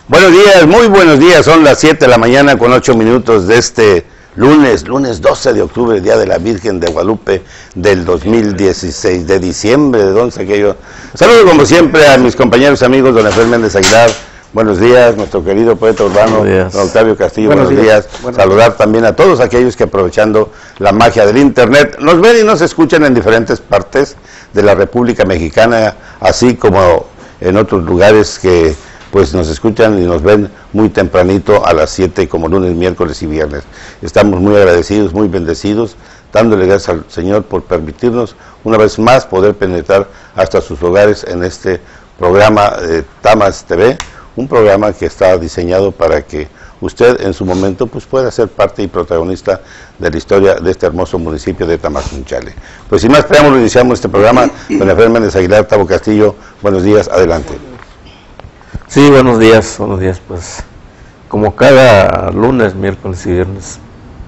Buenos días, muy buenos días, son las 7 de la mañana con 8 minutos de este lunes 12 de octubre, Día de la Virgen de Guadalupe del 2016, de diciembre, de donde saqué yo. Saludo como siempre a mis compañeros amigos, don Efraín Méndez Aguilar, buenos días, nuestro querido poeta urbano, don Octavio Castillo, buenos días. Saludar también a todos aquellos que aprovechando la magia del internet, nos ven y nos escuchan en diferentes partes de la República Mexicana, así como en otros lugares que pues nos escuchan y nos ven muy tempranito a las 7 como lunes, miércoles y viernes. Estamos muy agradecidos, muy bendecidos, dándole gracias al Señor por permitirnos una vez más poder penetrar hasta sus hogares en este programa de Tamas TV, un programa que está diseñado para que usted en su momento pues pueda ser parte y protagonista de la historia de este hermoso municipio de Tamazunchale. Pues sin más preámbulos, iniciamos este programa. Don Efraín Méndez Aguilar, Tavo Castillo, buenos días, adelante. Sí, buenos días, pues como cada lunes, miércoles y viernes,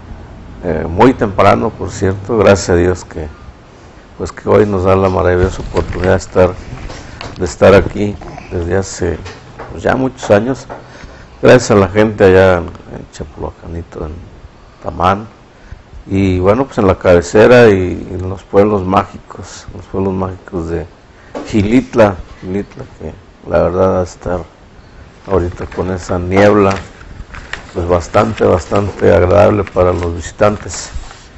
muy temprano, por cierto, gracias a Dios que hoy nos da la maravillosa oportunidad de estar aquí desde hace pues, ya muchos años, gracias a la gente allá en Chapulhuacanito, en Tamán, y bueno, pues en la cabecera y en los pueblos mágicos de Xilitla, que la verdad va a estar ahorita con esa niebla pues bastante agradable para los visitantes,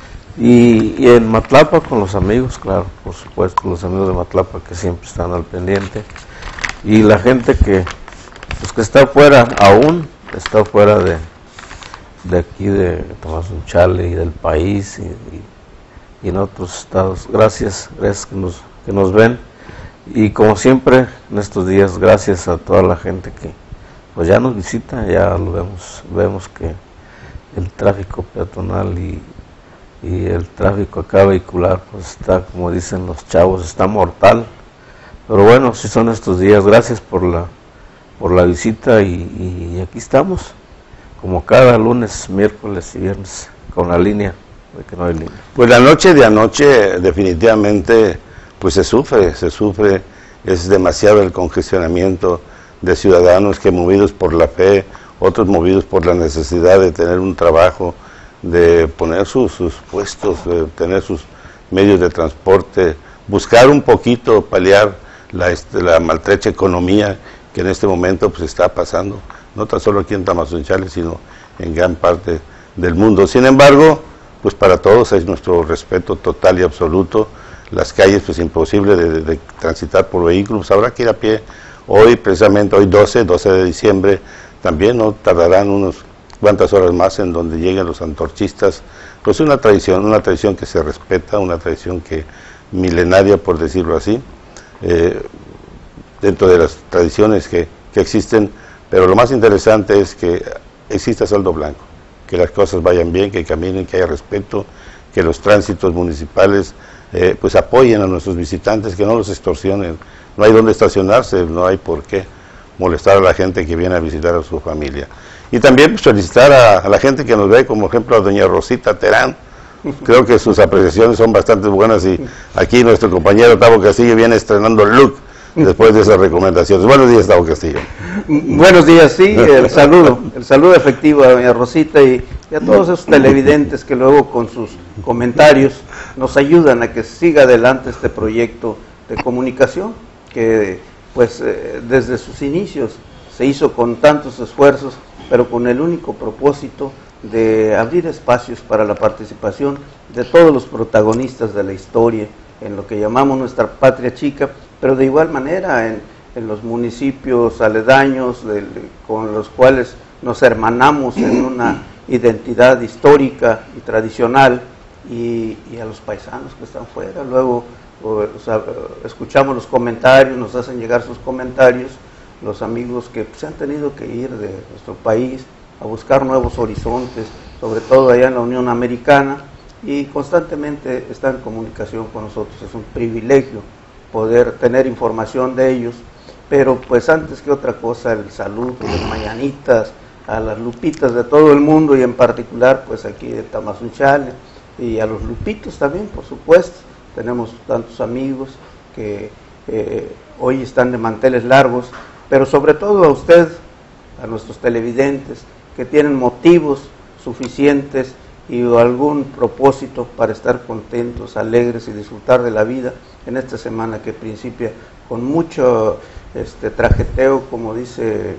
y en Matlapa con los amigos, claro, por supuesto, los amigos de Matlapa que siempre están al pendiente, y la gente que está fuera, aún está fuera de aquí de Tamazunchale y del país y en otros estados. Gracias que nos ven. Y como siempre, en estos días, gracias a toda la gente que pues ya nos visita, ya lo vemos que el tráfico peatonal y el tráfico acá vehicular, pues está, como dicen los chavos, está mortal. Pero bueno, si son estos días, gracias por la visita y aquí estamos, como cada lunes, miércoles y viernes, con la línea, de que no hay línea. Pues la noche de anoche, definitivamente, pues se sufre, es demasiado el congestionamiento de ciudadanos que movidos por la fe, otros movidos por la necesidad de tener un trabajo, de poner sus puestos, de tener sus medios de transporte, buscar un poquito, paliar la maltrecha economía que en este momento pues está pasando, no tan solo aquí en Tamazunchale, sino en gran parte del mundo. Sin embargo, pues para todos es nuestro respeto total y absoluto. Las calles, pues imposible de transitar por vehículos, habrá que ir a pie. Hoy, precisamente hoy 12 de diciembre, también no tardarán unos cuantas horas más en donde lleguen los antorchistas. Pues una tradición que se respeta, una tradición que milenaria, por decirlo así, dentro de las tradiciones que existen, pero lo más interesante es que exista saldo blanco, que las cosas vayan bien, que caminen, que haya respeto, que los tránsitos municipales pues apoyen a nuestros visitantes, que no los extorsionen. No hay dónde estacionarse, no hay por qué molestar a la gente que viene a visitar a su familia. Y también pues, felicitar a la gente que nos ve, como ejemplo a doña Rosita Terán. Creo que sus apreciaciones son bastante buenas y aquí nuestro compañero Tavo Castillo viene estrenando look después de esas recomendaciones. Buenos días, Tavo Castillo. Buenos días, sí, el saludo efectivo a doña Rosita y a todos esos televidentes que luego con sus comentarios nos ayudan a que siga adelante este proyecto de comunicación que pues desde sus inicios se hizo con tantos esfuerzos, pero con el único propósito de abrir espacios para la participación de todos los protagonistas de la historia en lo que llamamos nuestra patria chica, pero de igual manera en los municipios aledaños con los cuales nos hermanamos en una identidad histórica y tradicional, y a los paisanos que están fuera. Luego escuchamos los comentarios, nos hacen llegar sus comentarios, los amigos que se han tenido que ir de nuestro país a buscar nuevos horizontes, sobre todo allá en la Unión Americana, y constantemente están en comunicación con nosotros. Es un privilegio poder tener información de ellos, pero pues antes que otra cosa, el saludo, las mañanitas a las lupitas de todo el mundo y en particular pues aquí de Tamazunchale, y a los lupitos también, por supuesto. Tenemos tantos amigos que hoy están de manteles largos, pero sobre todo a usted, a nuestros televidentes que tienen motivos suficientes y algún propósito para estar contentos, alegres y disfrutar de la vida en esta semana que principia con mucho trajeteo, como dice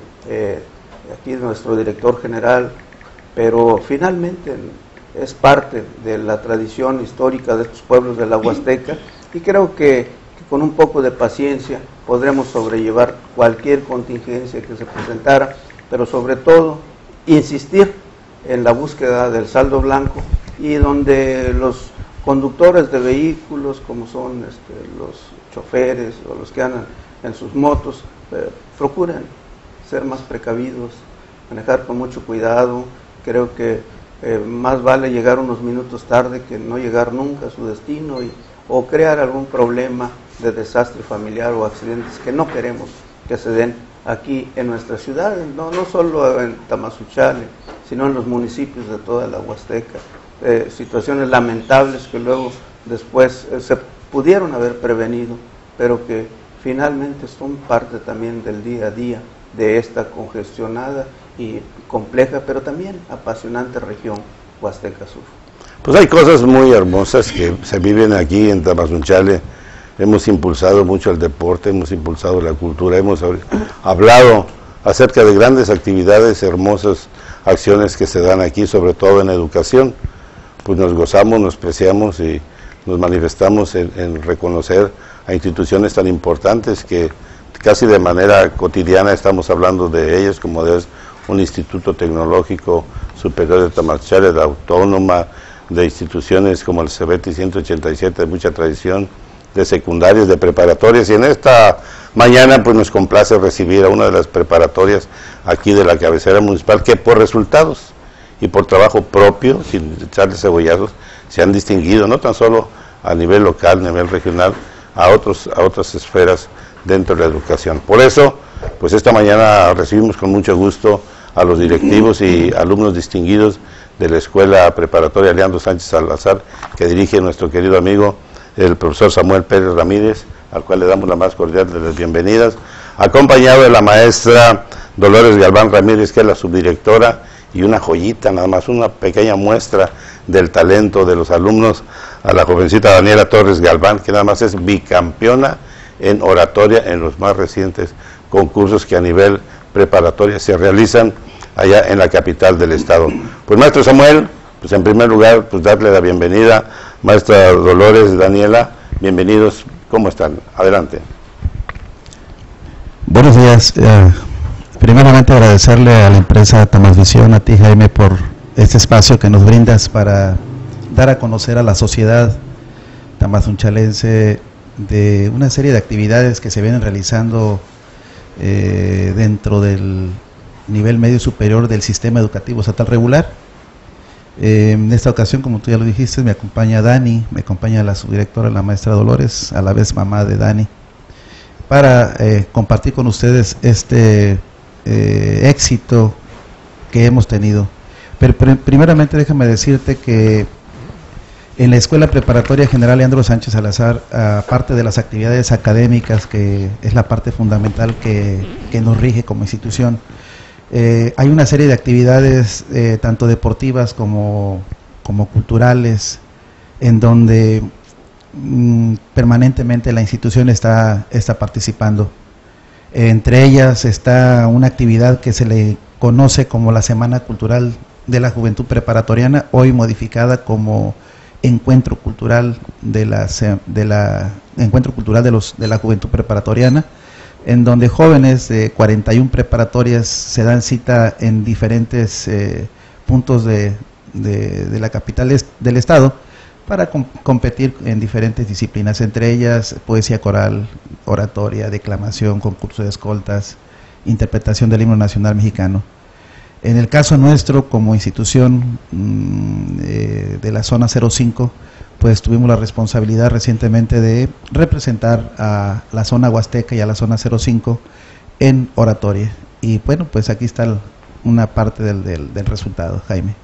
aquí nuestro director general, pero finalmente es parte de la tradición histórica de estos pueblos de la Huasteca, y creo que con un poco de paciencia podremos sobrellevar cualquier contingencia que se presentara, pero sobre todo insistir en la búsqueda del saldo blanco, y donde los conductores de vehículos, como son los choferes o los que andan en sus motos, procuren ser más precavidos, manejar con mucho cuidado. Creo que más vale llegar unos minutos tarde que no llegar nunca a su destino, o crear algún problema de desastre familiar o accidentes que no queremos que se den aquí en nuestra ciudad, no solo en Tamazunchale, sino en los municipios de toda la Huasteca. Situaciones lamentables que luego después se pudieron haber prevenido, pero que finalmente son parte también del día a día de esta congestionada y compleja, pero también apasionante región Huasteca Sur. Pues hay cosas muy hermosas que se viven aquí en Tamazunchale. Hemos impulsado mucho el deporte, hemos impulsado la cultura, hemos hablado acerca de grandes actividades, hermosas acciones que se dan aquí, sobre todo en educación. Pues nos gozamos, nos preciamos y nos manifestamos en reconocer a instituciones tan importantes que casi de manera cotidiana estamos hablando de ellas, como es un Instituto Tecnológico Superior de Tamazunchale, de Autónoma, de instituciones como el CEBETI 187 de mucha tradición, de secundarias, de preparatorias, y en esta mañana pues nos complace recibir a una de las preparatorias aquí de la cabecera municipal, que por resultados y por trabajo propio, sin echarle cebollazos, se han distinguido, no tan solo a nivel local, a nivel regional, a otras esferas dentro de la educación. Por eso, pues esta mañana recibimos con mucho gusto a los directivos y alumnos distinguidos de la Escuela Preparatoria Leandro Sánchez Salazar, que dirige nuestro querido amigo, el profesor Samuel Pérez Ramírez, al cual le damos la más cordial de las bienvenidas, acompañado de la maestra Dolores Galván Ramírez, que es la subdirectora, y una joyita, nada más una pequeña muestra del talento de los alumnos, a la jovencita Daniela Torres Galván, que nada más es bicampeona en oratoria en los más recientes concursos que a nivel preparatoria se realizan allá en la capital del estado. Pues maestro Samuel, pues en primer lugar, pues darle la bienvenida, maestra Dolores, Daniela, bienvenidos, ¿cómo están? Adelante. Buenos días. Primeramente agradecerle a la empresa Tamazvisión, a ti Jaime, por este espacio que nos brindas para dar a conocer a la sociedad tamazunchalense de una serie de actividades que se vienen realizando dentro del nivel medio superior del sistema educativo estatal regular. En esta ocasión, como tú ya lo dijiste, me acompaña Dani, me acompaña la subdirectora, la maestra Dolores, a la vez mamá de Dani, para compartir con ustedes este éxito que hemos tenido. Pero primeramente déjame decirte que en la Escuela Preparatoria General Leandro Sánchez Salazar, aparte de las actividades académicas, que es la parte fundamental que nos rige como institución, hay una serie de actividades tanto deportivas como culturales, en donde permanentemente la institución está participando. Entre ellas está una actividad que se le conoce como la Semana Cultural de la Juventud Preparatoriana, hoy modificada como Encuentro Cultural de la Juventud Preparatoriana, en donde jóvenes de 41 preparatorias se dan cita en diferentes puntos de la capital del estado para competir en diferentes disciplinas, entre ellas poesía coral, oratoria, declamación, concurso de escoltas, interpretación del himno nacional mexicano. En el caso nuestro, como institución de la zona 05, pues tuvimos la responsabilidad recientemente de representar a la zona Huasteca y a la zona 05 en oratoria. Y bueno, pues aquí está una parte del resultado, Jaime.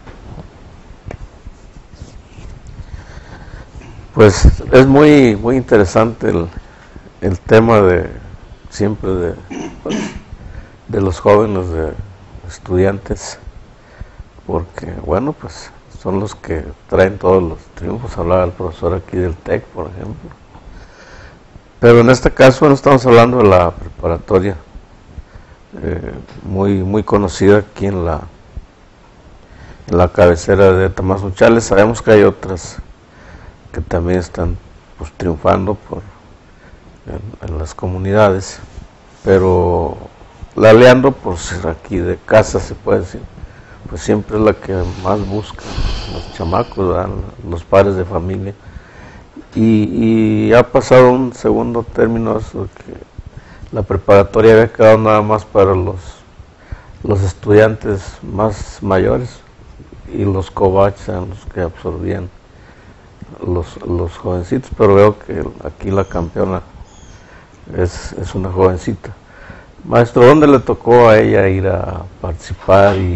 Pues es muy interesante el tema de siempre de los jóvenes, de estudiantes, porque bueno, pues son los que traen todos los triunfos. Hablaba el profesor aquí del TEC, por ejemplo. Pero en este caso no estamos hablando de la preparatoria, muy conocida aquí en la cabecera de Tamazunchale. Sabemos que hay otras que también están pues triunfando en las comunidades, pero la Leandro, pues aquí de casa se puede decir, pues siempre es la que más busca los chamacos, ¿verdad? Los padres de familia, y ha pasado un segundo término eso, que la preparatoria había quedado nada más para los estudiantes más mayores, y los covaches eran los que absorbían los jovencitos, pero veo que aquí la campeona es una jovencita. Maestro, ¿dónde le tocó a ella ir a participar y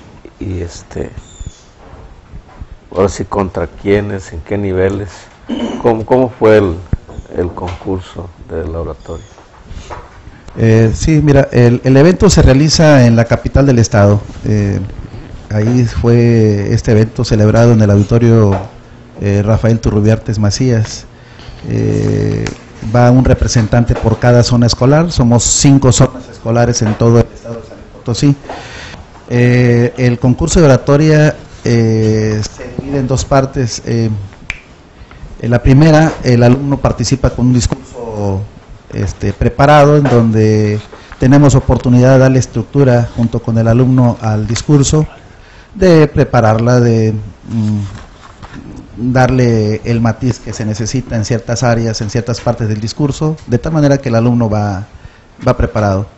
ahora sí contra quiénes, en qué niveles? ¿Cómo fue el concurso de la oratoria? Sí, mira, el evento se realiza en la capital del estado. Ahí fue este evento celebrado en el auditorio Rafael Turrubiartes Macías. Va un representante por cada zona escolar. Somos 5 zonas escolares en todo el estado de San Luis Potosí. El concurso de oratoria se divide en 2 partes. En la primera, el alumno participa con un discurso preparado, en donde tenemos oportunidad de darle estructura junto con el alumno al discurso, de prepararla, de darle el matiz que se necesita en ciertas áreas, en ciertas partes del discurso, de tal manera que el alumno va preparado.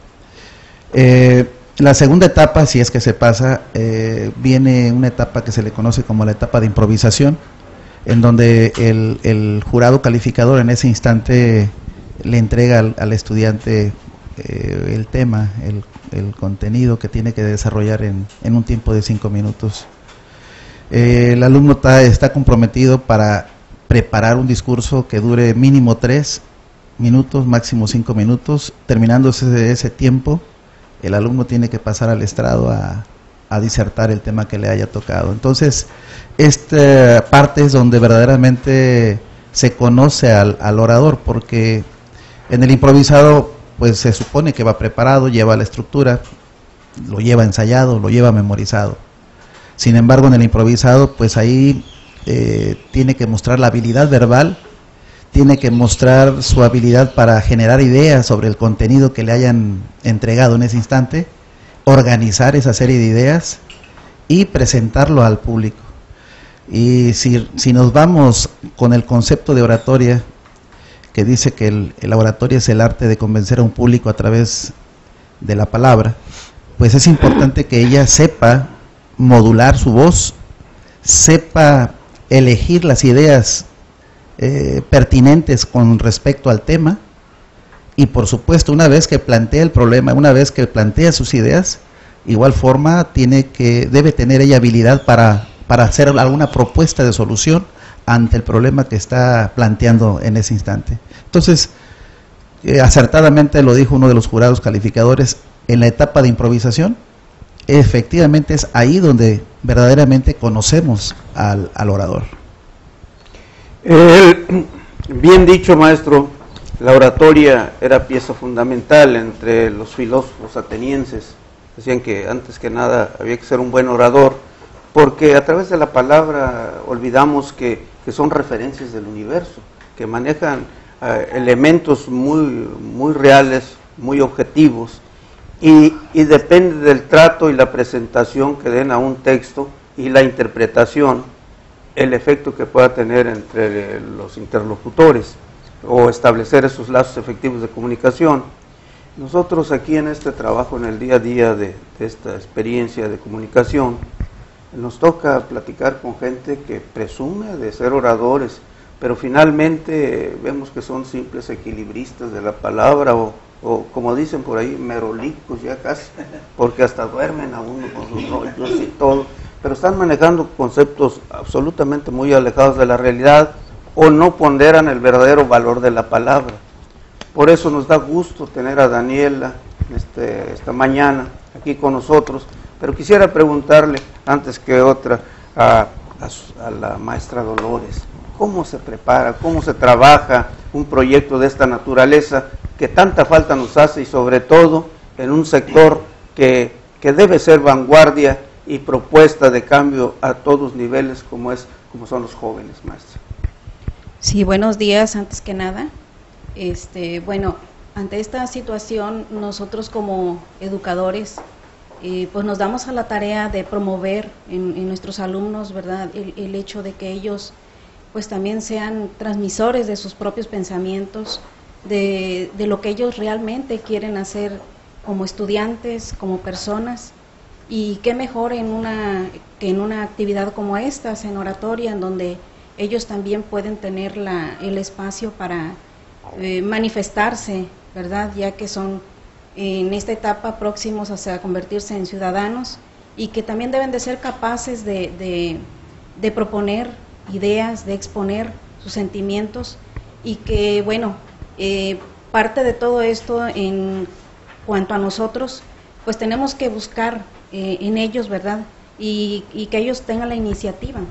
La segunda etapa, si es que se pasa, viene una etapa que se le conoce como la etapa de improvisación, en donde el jurado calificador en ese instante le entrega al estudiante el tema, el contenido que tiene que desarrollar en un tiempo de 5 minutos. El alumno está comprometido para preparar un discurso que dure mínimo 3 minutos, máximo 5 minutos. Terminándose ese tiempo, el alumno tiene que pasar al estrado a disertar el tema que le haya tocado. Entonces, esta parte es donde verdaderamente se conoce al orador, porque en el improvisado pues se supone que va preparado, lleva la estructura, lo lleva ensayado, lo lleva memorizado. Sin embargo, en el improvisado, pues ahí tiene que mostrar la habilidad verbal, tiene que mostrar su habilidad para generar ideas sobre el contenido que le hayan entregado en ese instante, organizar esa serie de ideas y presentarlo al público. Y si nos vamos con el concepto de oratoria, que dice que la oratoria es el arte de convencer a un público a través de la palabra, pues es importante que ella sepa modular su voz, sepa elegir las ideas pertinentes con respecto al tema, y por supuesto, una vez que plantea el problema, una vez que plantea sus ideas, igual forma debe tener ella habilidad para hacer alguna propuesta de solución ante el problema que está planteando en ese instante. Entonces, acertadamente lo dijo uno de los jurados calificadores, en la etapa de improvisación, efectivamente es ahí donde verdaderamente conocemos al orador. Bien dicho, maestro, la oratoria era pieza fundamental entre los filósofos atenienses. Decían que antes que nada había que ser un buen orador, porque a través de la palabra olvidamos que son referencias del universo, que manejan elementos muy reales, muy objetivos, y depende del trato y la presentación que den a un texto y la interpretación, el efecto que pueda tener entre los interlocutores o establecer esos lazos efectivos de comunicación. Nosotros aquí en este trabajo, en el día a día de esta experiencia de comunicación, nos toca platicar con gente que presume de ser oradores, pero finalmente vemos que son simples equilibristas de la palabra o como dicen por ahí, merolicos ya casi, porque hasta duermen a uno con sus rollos y todo, pero están manejando conceptos absolutamente muy alejados de la realidad o no ponderan el verdadero valor de la palabra. Por eso nos da gusto tener a Daniela esta mañana aquí con nosotros, pero quisiera preguntarle, antes que otra, a la maestra Dolores, ¿cómo se prepara, cómo se trabaja un proyecto de esta naturaleza que tanta falta nos hace y sobre todo en un sector que debe ser vanguardia y propuesta de cambio a todos niveles como son los jóvenes, maestra? Sí, buenos días, antes que nada. Bueno, ante esta situación, nosotros como educadores, pues nos damos a la tarea de promover en nuestros alumnos, ¿verdad?, el hecho de que ellos pues también sean transmisores de sus propios pensamientos, de lo que ellos realmente quieren hacer como estudiantes, como personas, y qué mejor que en una actividad como esta, en oratoria, en donde ellos también pueden tener el espacio para manifestarse, ¿verdad?, ya que son en esta etapa próximos a convertirse en ciudadanos y que también deben de ser capaces de proponer ideas, de exponer sus sentimientos y que, bueno, parte de todo esto en cuanto a nosotros, pues tenemos que buscar en ellos, ¿verdad?, y que ellos tengan la iniciativa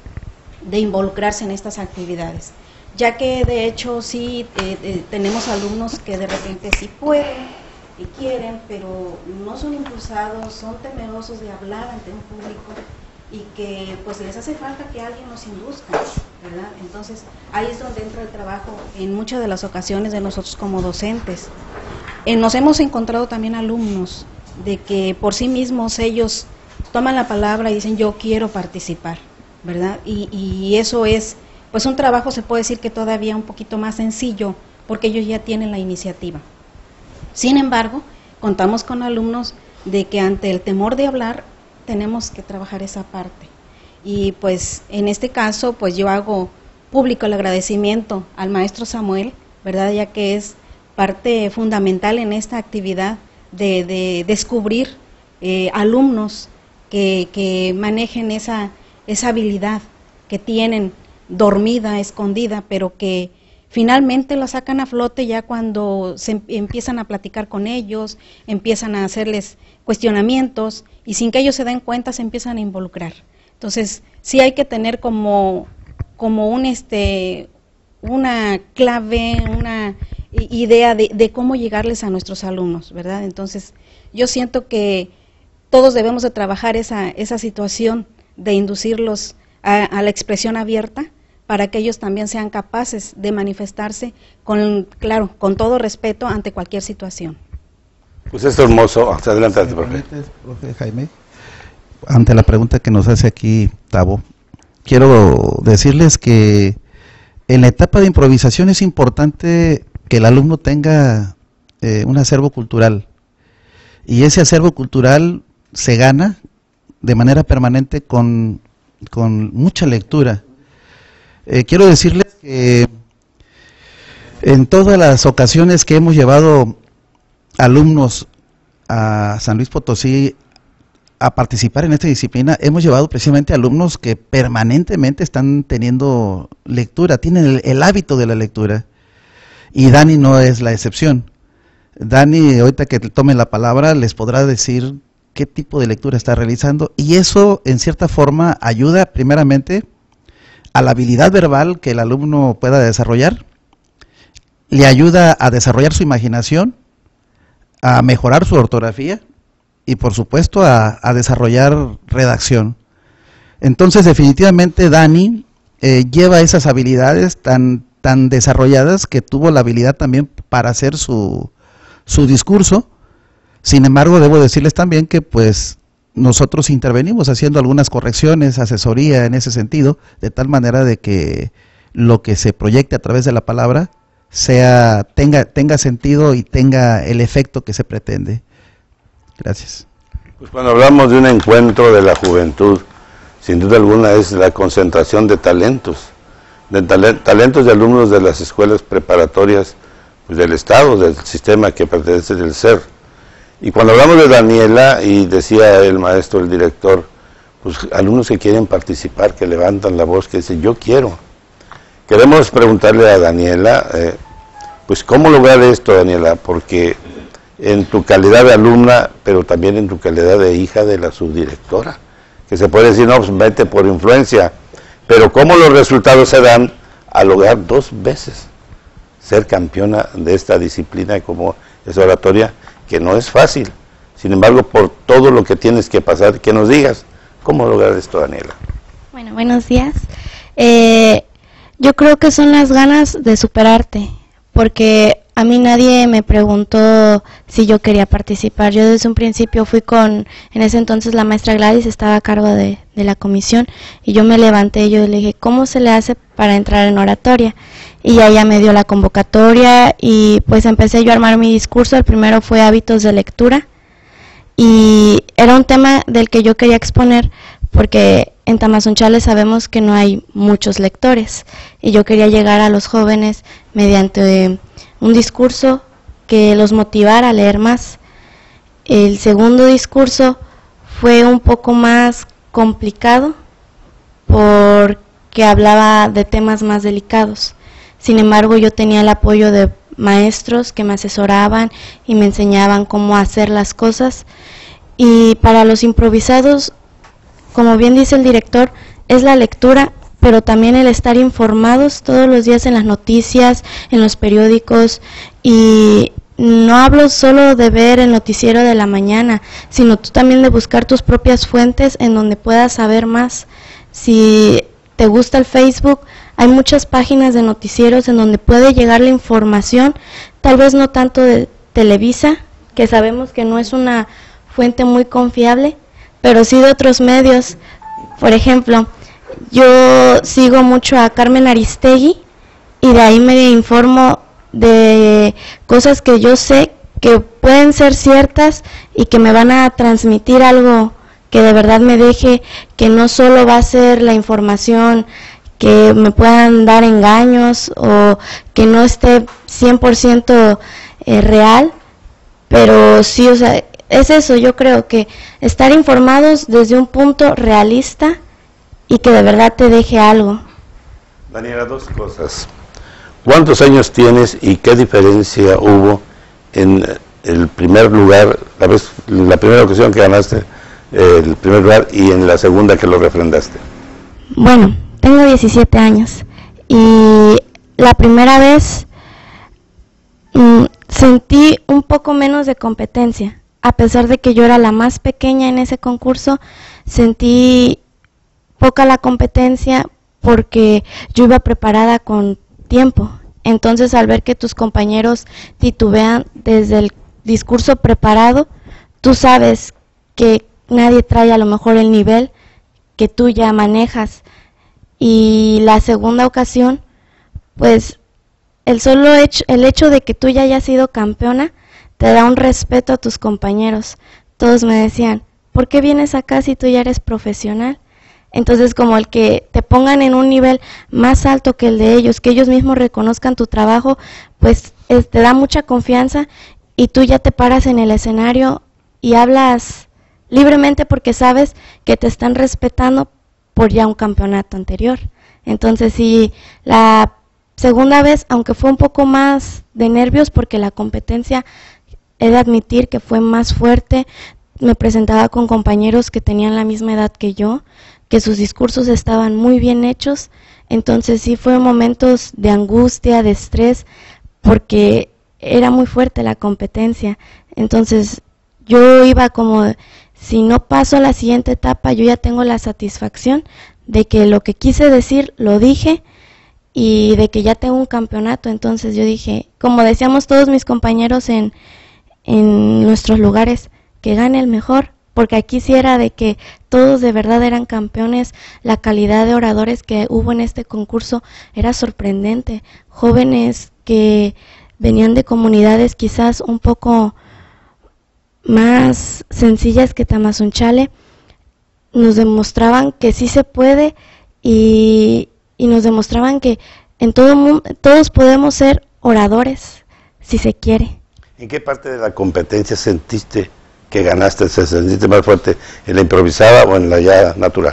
de involucrarse en estas actividades, ya que de hecho sí tenemos alumnos que de repente sí pueden y quieren, pero no son impulsados, son temerosos de hablar ante un público y que pues les hace falta que alguien los induzca, ¿verdad? Entonces ahí es donde entra el trabajo en muchas de las ocasiones de nosotros como docentes. Nos hemos encontrado también alumnos de que por sí mismos ellos toman la palabra y dicen yo quiero participar, ¿verdad? Y eso es pues un trabajo, se puede decir que todavía un poquito más sencillo porque ellos ya tienen la iniciativa. Sin embargo, contamos con alumnos de que ante el temor de hablar tenemos que trabajar esa parte. Y pues en este caso, pues yo hago público el agradecimiento al maestro Samuel, ¿verdad?, ya que es parte fundamental en esta actividad de descubrir alumnos que manejen esa habilidad que tienen dormida, escondida, pero que finalmente la sacan a flote ya cuando se empiezan a platicar con ellos, empiezan a hacerles cuestionamientos y sin que ellos se den cuenta se empiezan a involucrar. Entonces, sí hay que tener como una clave, una idea de cómo llegarles a nuestros alumnos, ¿verdad? Entonces, yo siento que todos debemos de trabajar esa situación de inducirlos a la expresión abierta, para que ellos también sean capaces de manifestarse con todo respeto ante cualquier situación. Pues es hermoso. Adelante, profe. Profe Jaime, ante la pregunta que nos hace aquí Tavo, quiero decirles que en la etapa de improvisación es importante que el alumno tenga un acervo cultural, y ese acervo cultural se gana de manera permanente con mucha lectura. Quiero decirles que en todas las ocasiones que hemos llevado alumnos a San Luis Potosí a participar en esta disciplina, hemos llevado precisamente alumnos que permanentemente están teniendo lectura, tienen el hábito de la lectura, y Dani no es la excepción. Dani, ahorita que tome la palabra, les podrá decir qué tipo de lectura está realizando, y eso en cierta forma ayuda primeramente a la habilidad verbal que el alumno pueda desarrollar, le ayuda a desarrollar su imaginación, a mejorar su ortografía y por supuesto a desarrollar redacción. Entonces definitivamente Dani lleva esas habilidades tan desarrolladas que tuvo la habilidad también para hacer su discurso. Sin embargo, debo decirles también que pues nosotros intervenimos haciendo algunas correcciones, asesoría en ese sentido, de tal manera de que lo que se proyecte a través de la palabra tenga sentido y tenga el efecto que se pretende. Gracias. Pues cuando hablamos de un encuentro de la juventud, sin duda alguna es la concentración de talentos, talentos de alumnos de las escuelas preparatorias pues, del Estado, del sistema que pertenece del SER. Y cuando hablamos de Daniela, y decía el maestro, el director, pues alumnos que quieren participar, que levantan la voz, que dicen, yo quiero. Queremos preguntarle a Daniela, pues cómo lograr esto, Daniela, porque en tu calidad de alumna, pero también en tu calidad de hija de la subdirectora, que se puede decir, no, pues vete por influencia, pero cómo los resultados se dan al lograr 2 veces ser campeona de esta disciplina como es oratoria, que no es fácil. Sin embargo, por todo lo que tienes que pasar, que nos digas, ¿cómo lograr esto, Daniela? Bueno, buenos días. Yo creo que son las ganas de superarte, porque a mí nadie me preguntó si yo quería participar. Yo desde un principio fui en ese entonces la maestra Gladys estaba a cargo de la comisión, y yo me levanté y yo le dije, ¿cómo se le hace para entrar en oratoria? Y ella me dio la convocatoria y pues empecé yo a armar mi discurso. El primero fue hábitos de lectura, y era un tema del que yo quería exponer, porque en Tamazunchale sabemos que no hay muchos lectores, y yo quería llegar a los jóvenes mediante un discurso que los motivara a leer más. El segundo discurso fue un poco más complicado porque hablaba de temas más delicados. Sin embargo, yo tenía el apoyo de maestros que me asesoraban y me enseñaban cómo hacer las cosas. Y para los improvisados, como bien dice el director, es la lectura, pero también el estar informados todos los días en las noticias, en los periódicos. Y no hablo solo de ver el noticiero de la mañana, sino tú también de buscar tus propias fuentes en donde puedas saber más. Si te gusta el Facebook, hay muchas páginas de noticieros en donde puede llegar la información, tal vez no tanto de Televisa, que sabemos que no es una fuente muy confiable, pero sí de otros medios. Por ejemplo, yo sigo mucho a Carmen Aristegui, y de ahí me informo de cosas que yo sé que pueden ser ciertas y que me van a transmitir algo que de verdad me deje, que no solo va a ser la información que me puedan dar engaños o que no esté 100% real, pero sí, o sea, es eso. Yo creo que estar informados desde un punto realista y que de verdad te deje algo. Daniela, 2 cosas. ¿Cuántos años tienes y qué diferencia hubo en el primer lugar, la primera ocasión que ganaste el primer lugar, y en la segunda que lo refrendaste? Bueno, tengo 17 años y la primera vez sentí un poco menos de competencia. A pesar de que yo era la más pequeña en ese concurso, sentí poca la competencia porque yo iba preparada con tiempo. Entonces, al ver que tus compañeros titubean desde el discurso preparado, tú sabes que nadie trae a lo mejor el nivel que tú ya manejas. Y la segunda ocasión, pues el hecho de que tú ya hayas sido campeona te da un respeto a tus compañeros. Todos me decían, ¿por qué vienes acá si tú ya eres profesional? Entonces, como el que te pongan en un nivel más alto que el de ellos, que ellos mismos reconozcan tu trabajo, pues te da mucha confianza, y tú ya te paras en el escenario y hablas libremente porque sabes que te están respetando por ya un campeonato anterior. Entonces, sí, la segunda vez, aunque fue un poco más de nervios porque la competencia, he de admitir que fue más fuerte, me presentaba con compañeros que tenían la misma edad que yo, que sus discursos estaban muy bien hechos. Entonces sí fue momentos de angustia, de estrés, porque era muy fuerte la competencia. Entonces yo iba como, si no paso a la siguiente etapa, yo ya tengo la satisfacción de que lo que quise decir lo dije, y de que ya tengo un campeonato. Entonces yo dije, como decíamos todos mis compañeros en nuestros lugares, que gane el mejor, porque aquí sí era de que todos de verdad eran campeones. La calidad de oradores que hubo en este concurso era sorprendente. Jóvenes que venían de comunidades quizás un poco más sencillas que Tamazunchale, nos demostraban que sí se puede, y nos demostraban que en todo mundo, todos podemos ser oradores si se quiere. ¿En qué parte de la competencia sentiste que ganaste, se sentiste más fuerte, en la improvisada o en la ya natural?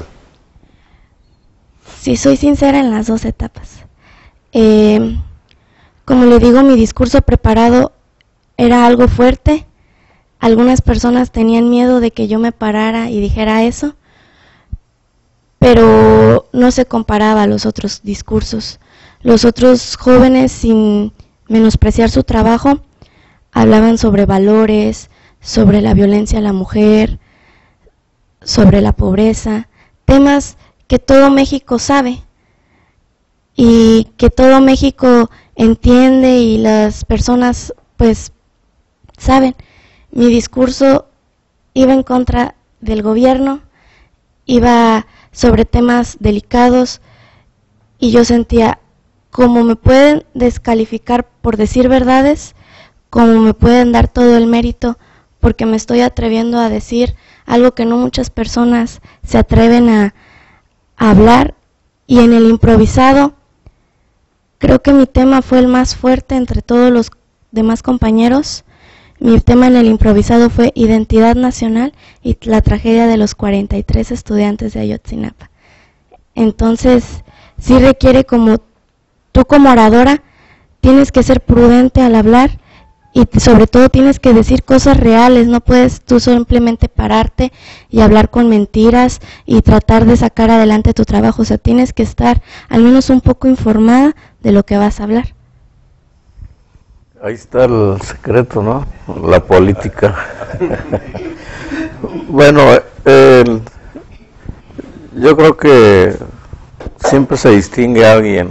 Si soy sincera, en las 2 etapas. Como le digo, mi discurso preparado era algo fuerte, algunas personas tenían miedo de que yo me parara y dijera eso, pero no se comparaba a los otros discursos. Los otros jóvenes, sin menospreciar su trabajo, hablaban sobre valores, sobre la violencia a la mujer, sobre la pobreza, temas que todo México sabe y que todo México entiende y las personas pues saben. Mi discurso iba en contra del gobierno, iba sobre temas delicados y yo sentía como me pueden descalificar por decir verdades, como me pueden dar todo el mérito porque me estoy atreviendo a decir algo que no muchas personas se atreven a hablar. Y en el improvisado creo que mi tema fue el más fuerte entre todos los demás compañeros. Mi tema en el improvisado fue identidad nacional y la tragedia de los 43 estudiantes de Ayotzinapa. Entonces, sí requiere tú como oradora, tienes que ser prudente al hablar y sobre todo tienes que decir cosas reales, no puedes tú simplemente pararte y hablar con mentiras y tratar de sacar adelante tu trabajo, o sea, tienes que estar al menos un poco informada de lo que vas a hablar. Ahí está el secreto, ¿no? La política. Bueno, yo creo que siempre se distingue a alguien,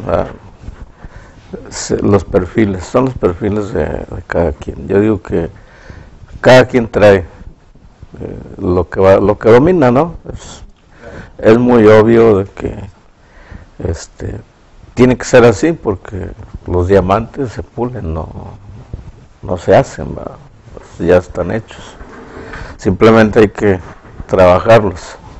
los perfiles, son los perfiles de cada quien. Yo digo que cada quien trae lo que domina, ¿no? Es muy obvio de que tiene que ser así porque los diamantes se pulen, no se hacen, pues ya están hechos. Simplemente hay que trabajarlos.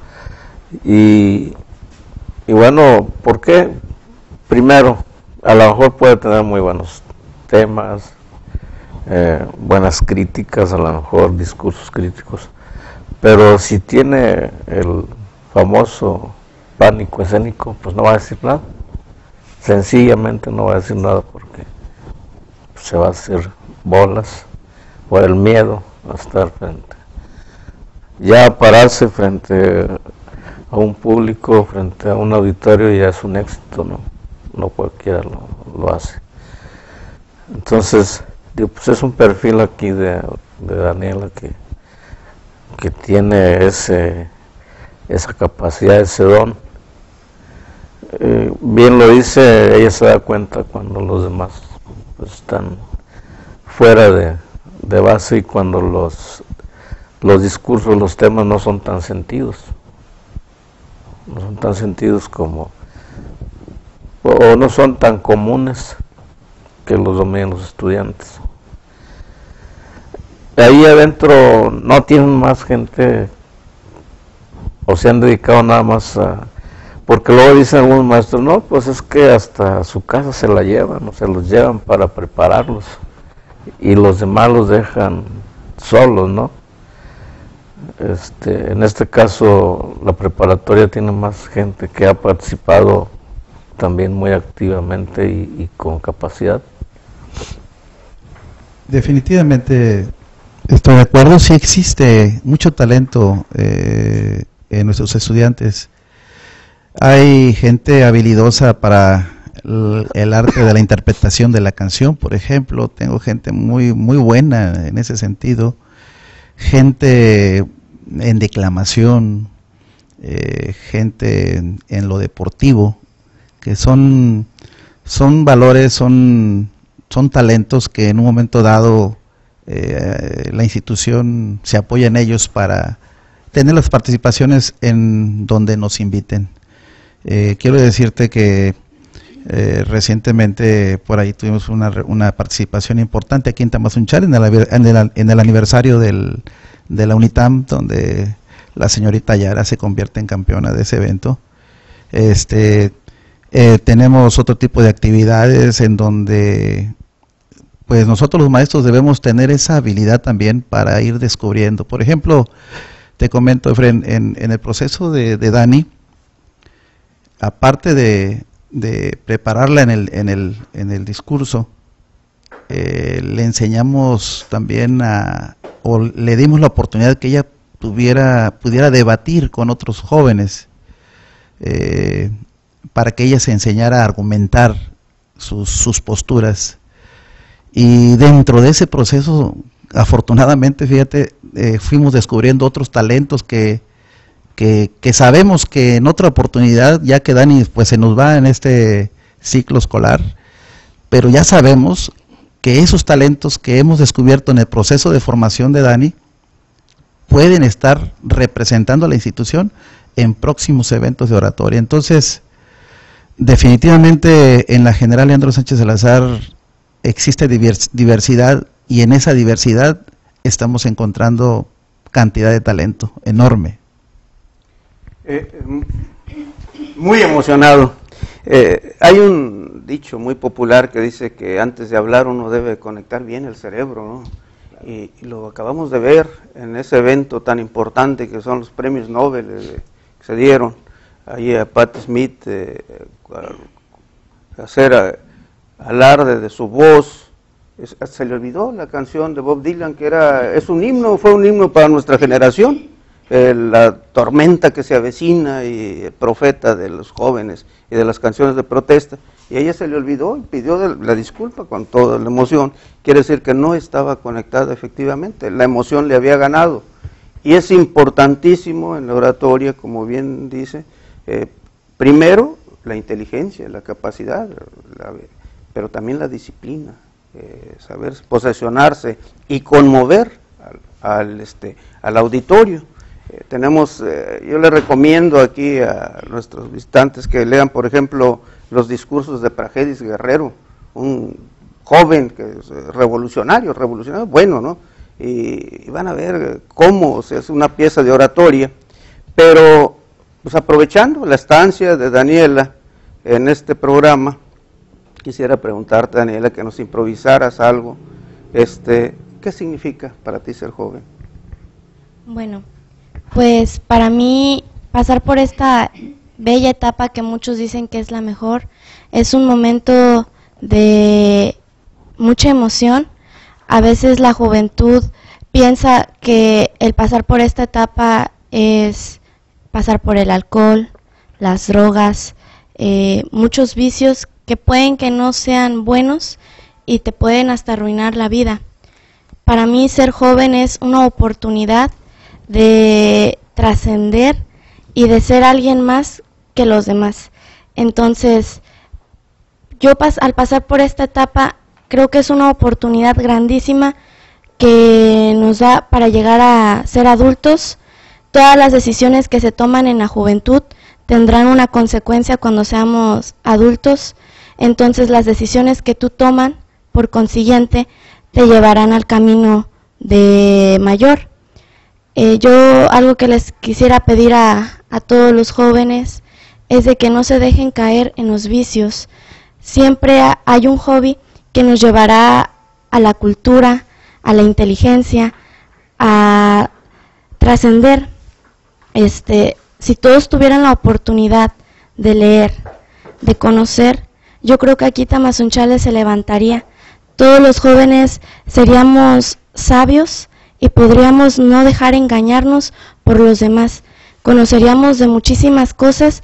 Y bueno, ¿por qué? Primero, a lo mejor puede tener muy buenos temas, buenas críticas, a lo mejor discursos críticos, pero si tiene el famoso pánico escénico, pues no va a decir nada. Sencillamente no va a decir nada porque se va a hacer bolas por el miedo a estar frente. Ya pararse frente a un público, frente a un auditorio ya es un éxito, no cualquiera lo hace. Entonces, pues es un perfil aquí de Daniela que tiene esa capacidad, ese don. Bien lo dice, ella se da cuenta cuando los demás pues, están fuera de base y cuando los discursos, los temas no son tan sentidos. No son tan sentidos como, o no son tan comunes que los dominen los estudiantes. Ahí adentro no tienen más gente o se han dedicado nada más porque luego dicen algunos maestros, no, pues es que hasta su casa se la llevan, o se los llevan para prepararlos y los demás los dejan solos, ¿no? En este caso la preparatoria tiene más gente que ha participado también muy activamente y con capacidad. Definitivamente estoy de acuerdo, sí existe mucho talento en nuestros estudiantes. Hay gente habilidosa para el arte de la interpretación de la canción, por ejemplo. Tengo gente muy buena en ese sentido, gente en declamación, gente en lo deportivo, que son valores, son talentos que en un momento dado la institución se apoya en ellos para tener las participaciones en donde nos inviten. Quiero decirte que recientemente por ahí tuvimos una participación importante aquí en Tamazunchal en el aniversario de la UNITAM, donde la señorita Yara se convierte en campeona de ese evento. Tenemos otro tipo de actividades en donde pues nosotros los maestros debemos tener esa habilidad también para ir descubriendo. Por ejemplo, te comento, Efren, en el proceso de Dani, aparte de prepararla en el discurso, le enseñamos también o le dimos la oportunidad que ella pudiera debatir con otros jóvenes, para que ella se enseñara a argumentar sus posturas. Y dentro de ese proceso, afortunadamente, fíjate, fuimos descubriendo otros talentos que sabemos que en otra oportunidad, ya que Dani pues se nos va en este ciclo escolar, pero ya sabemos que esos talentos que hemos descubierto en el proceso de formación de Dani pueden estar representando a la institución en próximos eventos de oratoria. Entonces, definitivamente en la General Leandro Sánchez Salazar existe diversidad, y en esa diversidad estamos encontrando cantidad de talento enorme. Muy emocionado. Hay un dicho muy popular que dice que antes de hablar uno debe conectar bien el cerebro, ¿no? Y lo acabamos de ver en ese evento tan importante que son los premios Nobel que se dieron ahí a Pat Smith, hacer alarde de su voz. Se le olvidó la canción de Bob Dylan, que es un himno, fue un himno para nuestra generación, la tormenta que se avecina, y el profeta de los jóvenes y de las canciones de protesta, y a ella se le olvidó y pidió la disculpa con toda la emoción. Quiere decir que no estaba conectada efectivamente, la emoción le había ganado, y es importantísimo en la oratoria, como bien dice, primero la inteligencia, la capacidad, pero también la disciplina, saber posesionarse y conmover al auditorio. Yo le recomiendo aquí a nuestros visitantes que lean, por ejemplo, los discursos de Praxedis Guerrero, un joven que es revolucionario, bueno, ¿no? Y van a ver cómo se hace una pieza de oratoria, pero pues aprovechando la estancia de Daniela en este programa, quisiera preguntarte, Daniela, que nos improvisaras algo. ¿Qué significa para ti ser joven? Bueno, pues para mí pasar por esta bella etapa que muchos dicen que es la mejor, es un momento de mucha emoción. A veces la juventud piensa que el pasar por esta etapa es pasar por el alcohol, las drogas, muchos vicios que pueden que no sean buenos y te pueden hasta arruinar la vida. Para mí ser joven es una oportunidad de trascender y de ser alguien más que los demás. Entonces, yo al pasar por esta etapa, creo que es una oportunidad grandísima que nos da para llegar a ser adultos. Todas las decisiones que se toman en la juventud tendrán una consecuencia cuando seamos adultos. Entonces las decisiones que tú tomas, por consiguiente, te llevarán al camino de mayor. Yo algo que les quisiera pedir a todos los jóvenes es de que no se dejen caer en los vicios. Siempre hay un hobby que nos llevará a la cultura, a la inteligencia, a trascender. Si todos tuvieran la oportunidad de leer, de conocer, yo creo que aquí Tamazunchale se levantaría. Todos los jóvenes seríamos sabios y podríamos no dejar engañarnos por los demás. Conoceríamos de muchísimas cosas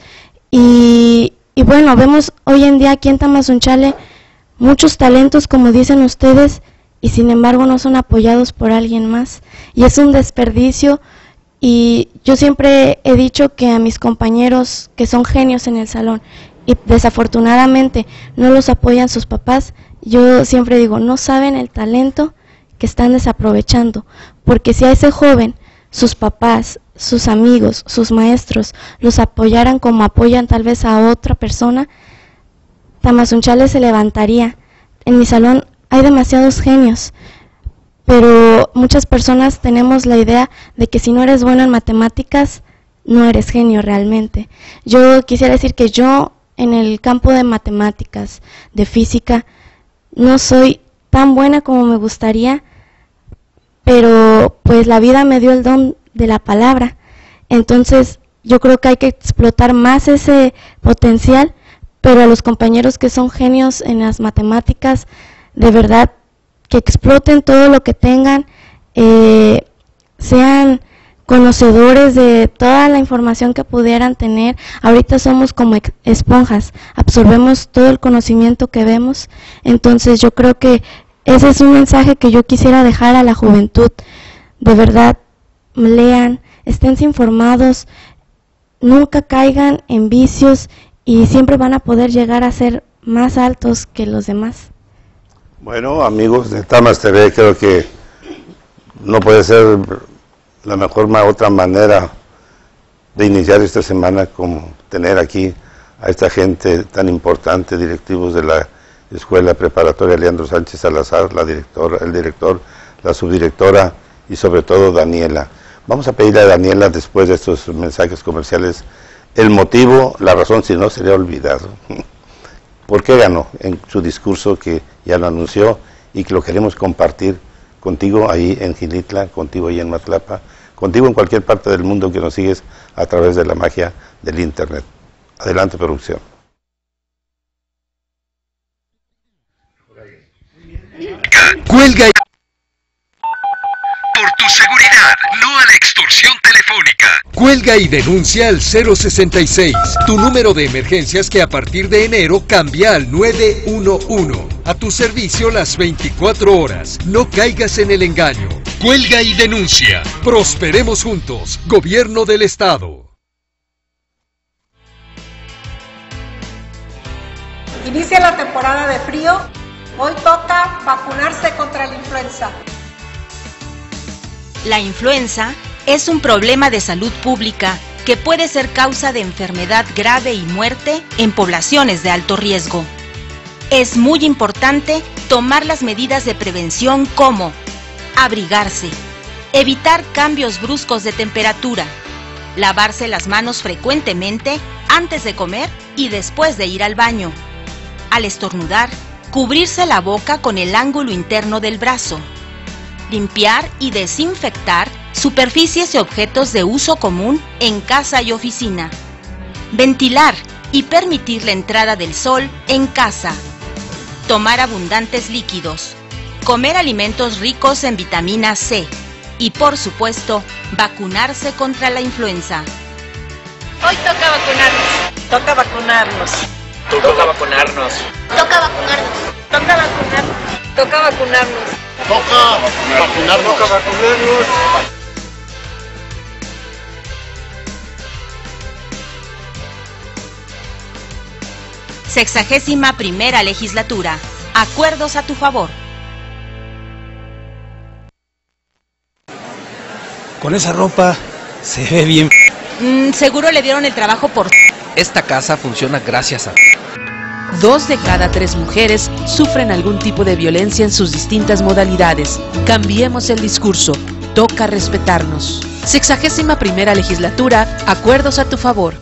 y bueno, vemos hoy en día aquí en Tamazunchale muchos talentos, como dicen ustedes, y sin embargo no son apoyados por alguien más. Y es un desperdicio. Y yo siempre he dicho que a mis compañeros que son genios en el salón y desafortunadamente no los apoyan sus papás, yo siempre digo, no saben el talento que están desaprovechando, porque si a ese joven, sus papás, sus amigos, sus maestros, los apoyaran como apoyan tal vez a otra persona, Tamazunchale se levantaría. En mi salón hay demasiados genios, pero muchas personas tenemos la idea de que si no eres bueno en matemáticas, no eres genio realmente. Yo quisiera decir que yo en el campo de matemáticas, de física, no soy tan buena como me gustaría, pero pues la vida me dio el don de la palabra. Entonces yo creo que hay que explotar más ese potencial, pero a los compañeros que son genios en las matemáticas, de verdad que exploten todo lo que tengan, sean conocedores de toda la información que pudieran tener. Ahorita somos como esponjas, absorbemos todo el conocimiento que vemos, entonces yo creo que ese es un mensaje que yo quisiera dejar a la juventud. De verdad, lean, esténse informados, nunca caigan en vicios y siempre van a poder llegar a ser más altos que los demás. Bueno, amigos de Tamas TV, creo que no puede ser la mejor otra manera de iniciar esta semana como tener aquí a esta gente tan importante, directivos de la Escuela Preparatoria Leandro Sánchez Salazar, la directora, el director, la subdirectora y sobre todo Daniela. Vamos a pedirle a Daniela, después de estos mensajes comerciales, el motivo, la razón, si no sería olvidado. ¿Por qué ganó en su discurso, que ya lo anunció y que lo queremos compartir contigo ahí en Gilitla, contigo ahí en Matlapa, contigo en cualquier parte del mundo que nos sigues a través de la magia del Internet? Adelante, producción. Cuelga y... Por tu seguridad, no a la extorsión telefónica. Cuelga y denuncia al 066, tu número de emergencias que a partir de enero cambia al 911. A tu servicio las 24 horas. No caigas en el engaño. Cuelga y denuncia. Prosperemos juntos. Gobierno del Estado. Inicia la temporada de frío. Hoy toca vacunarse contra la influenza. La influenza es un problema de salud pública que puede ser causa de enfermedad grave y muerte en poblaciones de alto riesgo. Es muy importante tomar las medidas de prevención como abrigarse, evitar cambios bruscos de temperatura, lavarse las manos frecuentemente antes de comer y después de ir al baño. Al estornudar, cubrirse la boca con el ángulo interno del brazo. Limpiar y desinfectar superficies y objetos de uso común en casa y oficina. Ventilar y permitir la entrada del sol en casa. Tomar abundantes líquidos. Comer alimentos ricos en vitamina C. Y por supuesto, vacunarse contra la influenza. Hoy toca vacunarnos. Toca vacunarnos. Toca vacunarnos. Toca vacunarnos. Toca vacunarnos. Toca vacunarnos. Toca vacunarnos. Toca vacunarnos. 61ª legislatura. Acuerdos a tu favor. Con esa ropa se ve bien. Seguro le dieron el trabajo por... Esta casa funciona gracias a... 2 de cada 3 mujeres sufren algún tipo de violencia en sus distintas modalidades. Cambiemos el discurso. Toca respetarnos. 61ª legislatura. Acuerdos a tu favor.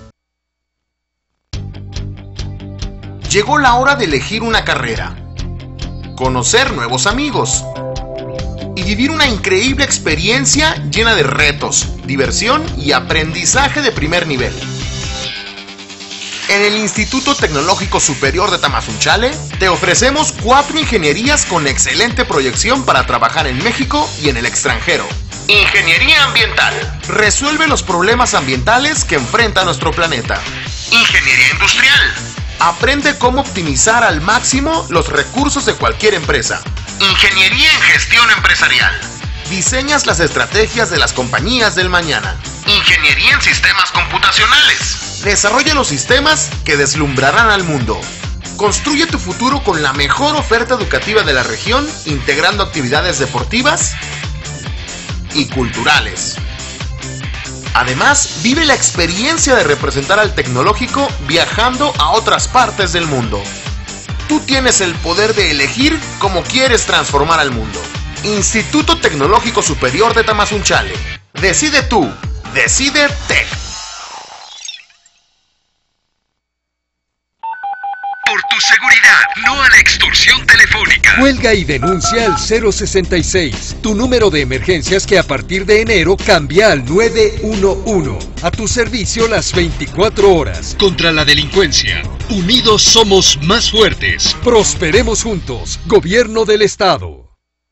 Llegó la hora de elegir una carrera, conocer nuevos amigos y vivir una increíble experiencia llena de retos, diversión y aprendizaje de primer nivel. En el Instituto Tecnológico Superior de Tamazunchale te ofrecemos 4 ingenierías con excelente proyección para trabajar en México y en el extranjero. Ingeniería ambiental. Resuelve los problemas ambientales que enfrenta nuestro planeta. Ingeniería industrial. Aprende cómo optimizar al máximo los recursos de cualquier empresa. Ingeniería en gestión empresarial. Diseñas las estrategias de las compañías del mañana. Ingeniería en sistemas computacionales. Desarrolla los sistemas que deslumbrarán al mundo. Construye tu futuro con la mejor oferta educativa de la región, integrando actividades deportivas y culturales. Además, vive la experiencia de representar al tecnológico viajando a otras partes del mundo. Tú tienes el poder de elegir cómo quieres transformar al mundo. Instituto Tecnológico Superior de Tamazunchale. Decide tú. Decide Tech. Por tu seguridad, no a la extorsión telefónica. Cuelga y denuncia al 066, tu número de emergencias que a partir de enero cambia al 911. A tu servicio las 24 horas. Contra la delincuencia. Unidos somos más fuertes. Prosperemos juntos. Gobierno del Estado.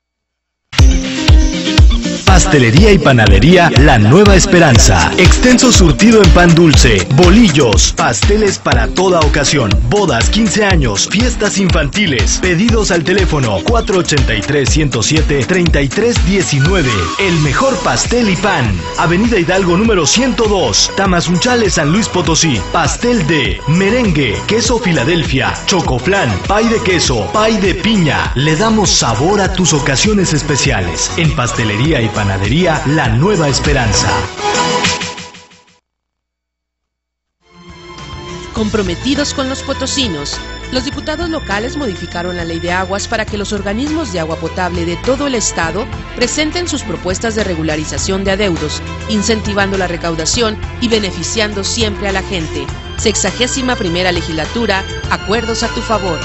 Pastelería y panadería La Nueva Esperanza. Extenso surtido en pan dulce, bolillos, pasteles para toda ocasión, bodas, 15 años, fiestas infantiles. Pedidos al teléfono 483-107-3319. El mejor pastel y pan. Avenida Hidalgo número 102, Tamazunchale, San Luis Potosí. Pastel de merengue, queso Filadelfia, chocoflán, pay de queso, pay de piña. Le damos sabor a tus ocasiones especiales. En Pastelería y Panadería La Nueva Esperanza. Comprometidos con los potosinos, los diputados locales modificaron la ley de aguas para que los organismos de agua potable de todo el estado presenten sus propuestas de regularización de adeudos, incentivando la recaudación y beneficiando siempre a la gente. 61ª legislatura, acuerdos a tu favor.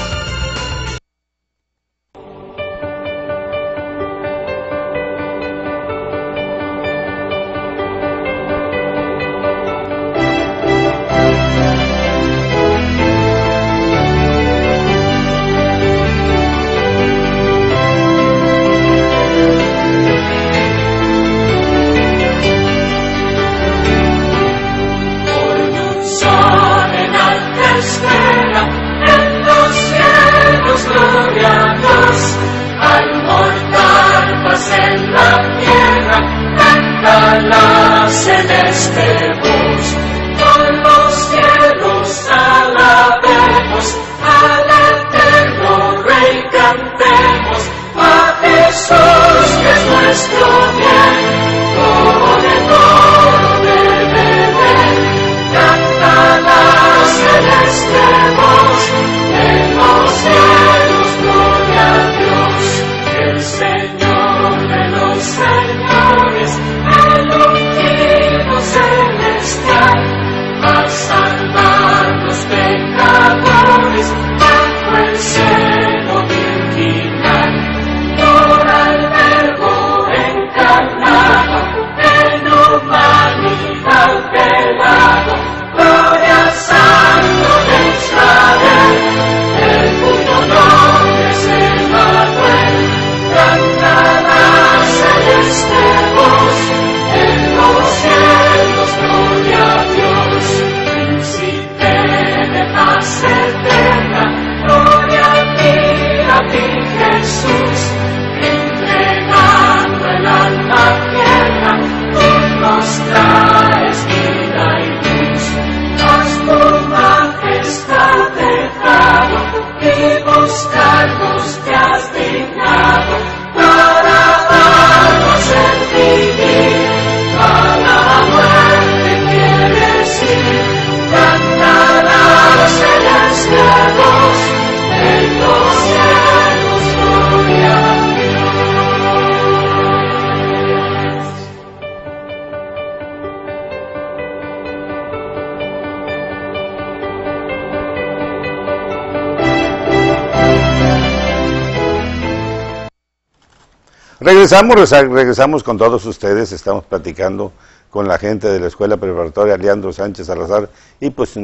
Regresamos con todos ustedes. Estamos platicando con la gente de la Escuela Preparatoria Leandro Sánchez Salazar y pues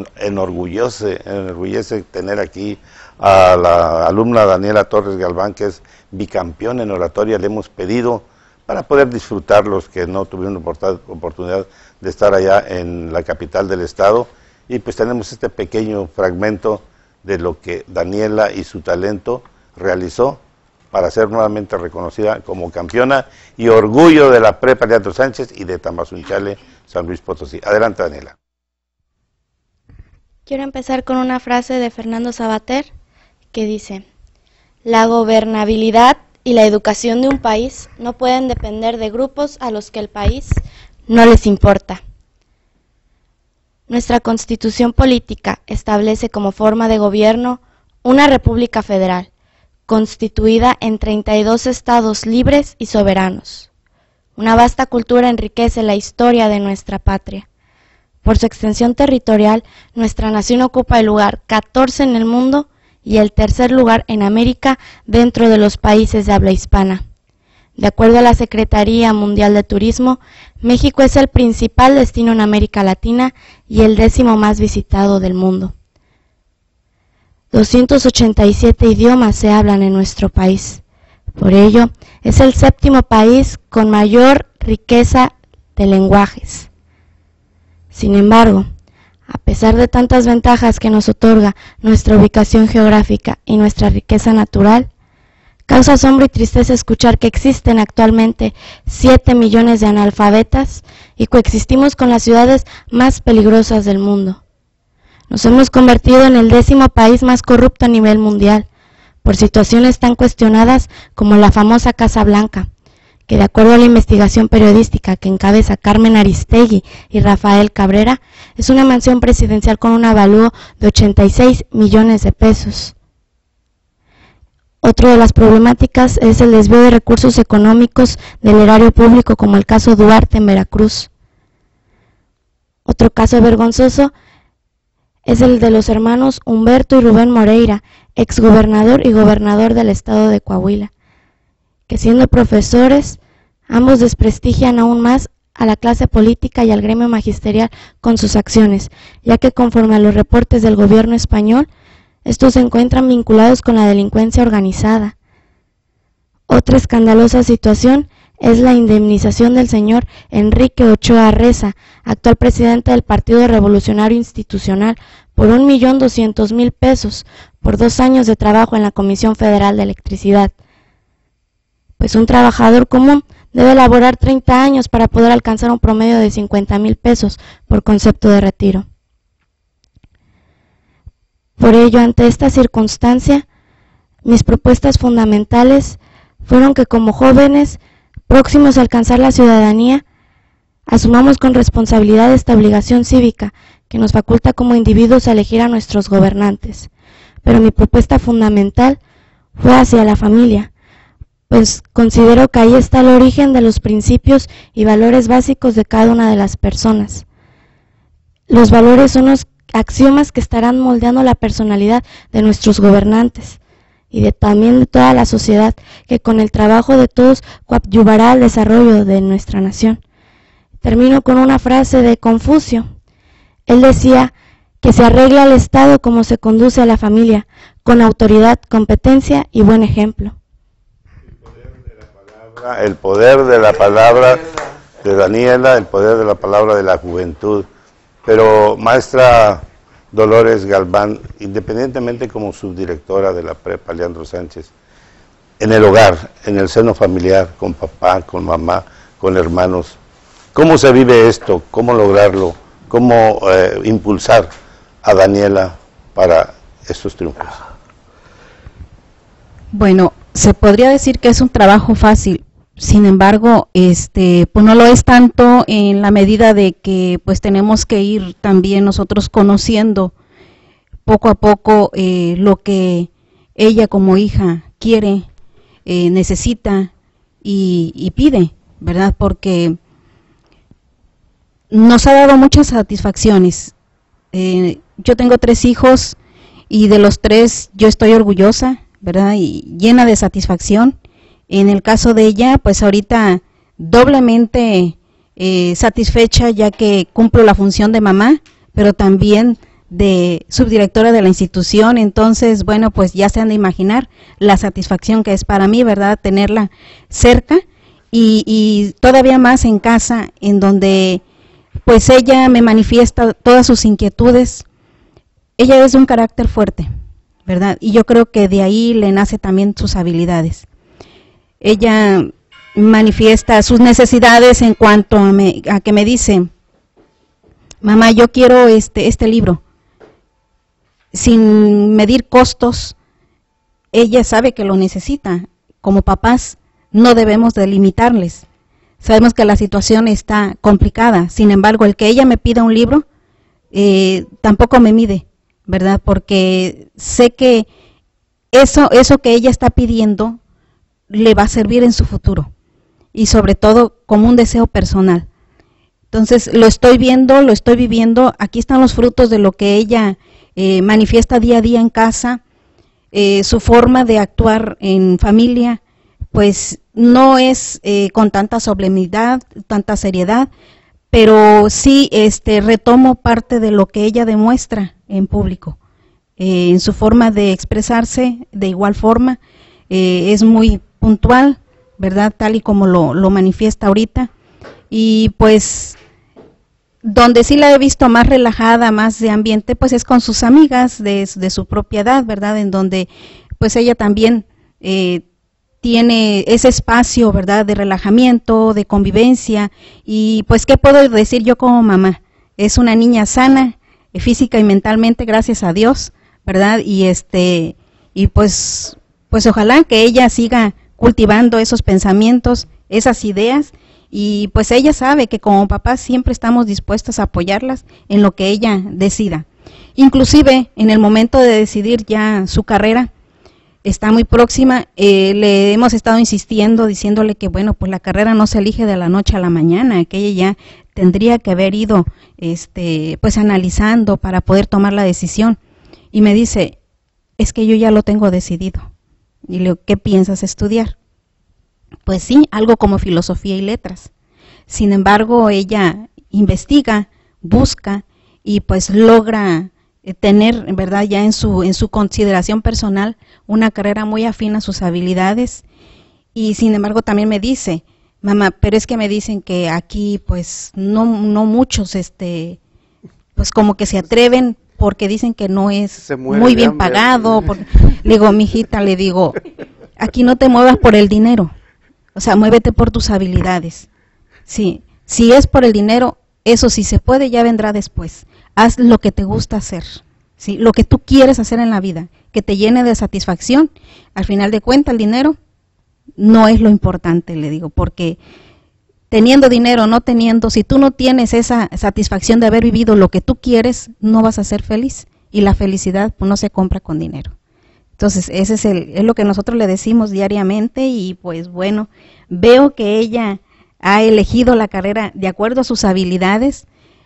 enorgullece tener aquí a la alumna Daniela Torres Galván, que es bicampeón en oratoria. Le hemos pedido para poder disfrutar los que no tuvieron oportunidad de estar allá en la capital del estado, y pues tenemos este pequeño fragmento de lo que Daniela y su talento realizó para ser nuevamente reconocida como campeona y orgullo de la Prepa Leandro Sánchez y de Tamazunchale, San Luis Potosí. Adelante, Daniela. Quiero empezar con una frase de Fernando Savater que dice: la gobernabilidad y la educación de un país no pueden depender de grupos a los que el país no les importa. Nuestra Constitución política establece como forma de gobierno una república federal, constituida en 32 estados libres y soberanos. Una vasta cultura enriquece la historia de nuestra patria. Por su extensión territorial, nuestra nación ocupa el lugar 14 en el mundo y el tercer lugar en América dentro de los países de habla hispana. De acuerdo a la Secretaría Mundial de Turismo, México es el principal destino en América Latina y el 10º más visitado del mundo. 287 idiomas se hablan en nuestro país. Por ello, es el 7º país con mayor riqueza de lenguajes. Sin embargo, a pesar de tantas ventajas que nos otorga nuestra ubicación geográfica y nuestra riqueza natural, causa asombro y tristeza escuchar que existen actualmente 7 millones de analfabetas y coexistimos con las ciudades más peligrosas del mundo. Nos hemos convertido en el 10º país más corrupto a nivel mundial, por situaciones tan cuestionadas como la famosa Casa Blanca, que de acuerdo a la investigación periodística que encabeza Carmen Aristegui y Rafael Cabrera, es una mansión presidencial con un avalúo de 86 millones de pesos. Otra de las problemáticas es el desvío de recursos económicos del erario público, como el caso Duarte en Veracruz. Otro caso vergonzoso es el de los hermanos Humberto y Rubén Moreira, exgobernador y gobernador del estado de Coahuila, que siendo profesores, ambos desprestigian aún más a la clase política y al gremio magisterial con sus acciones, ya que conforme a los reportes del gobierno español, estos se encuentran vinculados con la delincuencia organizada. Otra escandalosa situación es la indemnización del señor Enrique Ochoa Reza, actual presidente del Partido Revolucionario Institucional, por 1.200.000 pesos por 2 años de trabajo en la Comisión Federal de Electricidad. Pues un trabajador común debe laborar 30 años para poder alcanzar un promedio de 50.000 pesos por concepto de retiro. Por ello, ante esta circunstancia, mis propuestas fundamentales fueron que como jóvenes próximos a alcanzar la ciudadanía, asumamos con responsabilidad esta obligación cívica que nos faculta como individuos a elegir a nuestros gobernantes. Pero mi propuesta fundamental fue hacia la familia, pues considero que ahí está el origen de los principios y valores básicos de cada una de las personas. Los valores son los axiomas que estarán moldeando la personalidad de nuestros gobernantes y también de toda la sociedad, que con el trabajo de todos coadyuvará al desarrollo de nuestra nación. Termino con una frase de Confucio. Él decía que se arregla el Estado como se conduce a la familia, con autoridad, competencia y buen ejemplo. El poder de la palabra de Daniela, el poder de la palabra de la juventud. Pero maestra Dolores Galván, independientemente como subdirectora de la prepa Leandro Sánchez, en el hogar, en el seno familiar, con papá, con mamá, con hermanos, ¿cómo se vive esto? ¿Cómo lograrlo? ¿Cómo impulsar a Daniela para estos triunfos? Bueno, se podría decir que es un trabajo fácil. Sin embargo, pues no lo es tanto en la medida de que pues tenemos que ir también nosotros conociendo poco a poco lo que ella como hija quiere, necesita y pide, ¿verdad? Porque nos ha dado muchas satisfacciones. Yo tengo 3 hijos y de los 3 yo estoy orgullosa, ¿verdad? Y llena de satisfacción. En el caso de ella, pues ahorita doblemente satisfecha, ya que cumplo la función de mamá, pero también de subdirectora de la institución. Entonces, bueno, pues ya se han de imaginar la satisfacción que es para mí, ¿verdad? Tenerla cerca y todavía más en casa, en donde pues ella me manifiesta todas sus inquietudes. Ella es de un carácter fuerte, ¿verdad? Y yo creo que de ahí le nace también sus habilidades. Ella manifiesta sus necesidades en cuanto a que me dice, mamá, yo quiero este libro. Sin medir costos, ella sabe que lo necesita. Como papás no debemos de limitarles. Sabemos que la situación está complicada, sin embargo, el que ella me pida un libro, tampoco me mide, ¿verdad? Porque sé que eso que ella está pidiendo le va a servir en su futuro y sobre todo como un deseo personal. Entonces lo estoy viendo, lo estoy viviendo, aquí están los frutos de lo que ella manifiesta día a día en casa, su forma de actuar en familia, pues no es con tanta solemnidad, tanta seriedad, pero sí retomo parte de lo que ella demuestra en público, en su forma de expresarse. De igual forma, es muy puntual, ¿verdad? Tal y como lo manifiesta ahorita. Y pues donde sí la he visto más relajada, más de ambiente, pues es con sus amigas de su propiedad, ¿verdad? En donde pues ella también tiene ese espacio, ¿verdad? De relajamiento, de convivencia. Y pues, ¿qué puedo decir yo como mamá? Es una niña sana, física y mentalmente, gracias a Dios, ¿verdad? Y pues ojalá que ella siga cultivando esos pensamientos, esas ideas, y pues ella sabe que como papás siempre estamos dispuestos a apoyarlas en lo que ella decida. Inclusive en el momento de decidir ya su carrera, está muy próxima, le hemos estado insistiendo, diciéndole que bueno, pues la carrera no se elige de la noche a la mañana, que ella ya tendría que haber ido pues analizando para poder tomar la decisión. Y me dice, es que yo ya lo tengo decidido. Y le digo, ¿qué piensas estudiar? Pues sí, algo como filosofía y letras. Sin embargo, ella investiga, busca y pues logra tener, ¿verdad?, ya en su consideración personal una carrera muy afín a sus habilidades. Y sin embargo también me dice, mamá, pero es que me dicen que aquí pues no muchos pues como que se atreven porque dicen que no es muy bien pagado. Le digo, mijita, le digo, aquí no te muevas por el dinero, o sea, muévete por tus habilidades. Sí, si es por el dinero, eso sí se puede, ya vendrá después. Haz lo que te gusta hacer, ¿sí? Lo que tú quieres hacer en la vida, que te llene de satisfacción. Al final de cuentas, el dinero no es lo importante, le digo, porque teniendo dinero, no teniendo, si tú no tienes esa satisfacción de haber vivido lo que tú quieres, no vas a ser feliz. Y la felicidad pues, no se compra con dinero. Entonces, ese es lo que nosotros le decimos diariamente. Y pues bueno, veo que ella ha elegido la carrera de acuerdo a sus habilidades.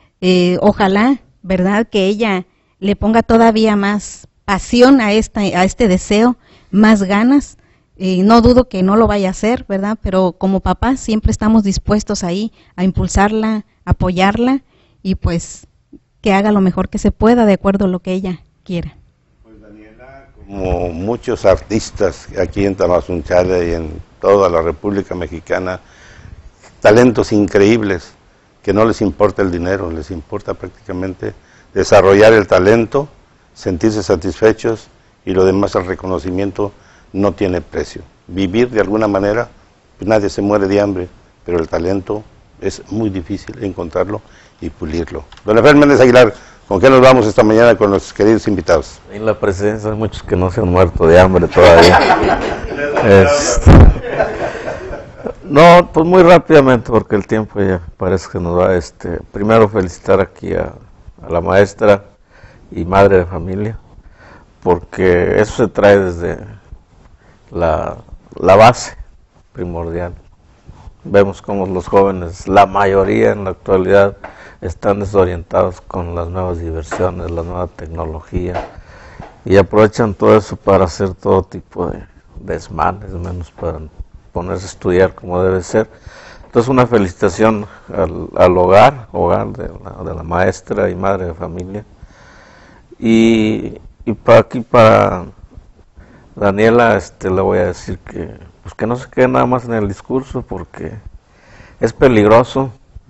Ojalá, ¿verdad?, que ella le ponga todavía más pasión a este deseo, más ganas. No dudo que no lo vaya a hacer, ¿verdad? Pero como papás siempre estamos dispuestos ahí a impulsarla, apoyarla y pues que haga lo mejor que se pueda de acuerdo a lo que ella quiera. Pues Daniela, como muchos artistas aquí en Tamazunchale y en toda la República Mexicana, talentos increíbles que no les importa el dinero, les importa prácticamente desarrollar el talento, sentirse satisfechos y lo demás, el reconocimiento no tiene precio. Vivir de alguna manera, pues nadie se muere de hambre, pero el talento es muy difícil encontrarlo y pulirlo. Don Efraín Méndez Aguilar, ¿con qué nos vamos esta mañana con los queridos invitados? En la presencia de muchos que no se han muerto de hambre todavía. No, pues muy rápidamente, porque el tiempo ya parece que nos va. Primero felicitar aquí a la maestra y madre de familia, porque eso se trae desde la base primordial. Vemos como los jóvenes, la mayoría en la actualidad, están desorientados con las nuevas diversiones, la nueva tecnología, y aprovechan todo eso para hacer todo tipo de desmanes, menos para ponerse a estudiar como debe ser. Entonces una felicitación al hogar de la maestra y madre de familia. Y para Daniela le voy a decir que no se quede nada más en el discurso, porque es peligroso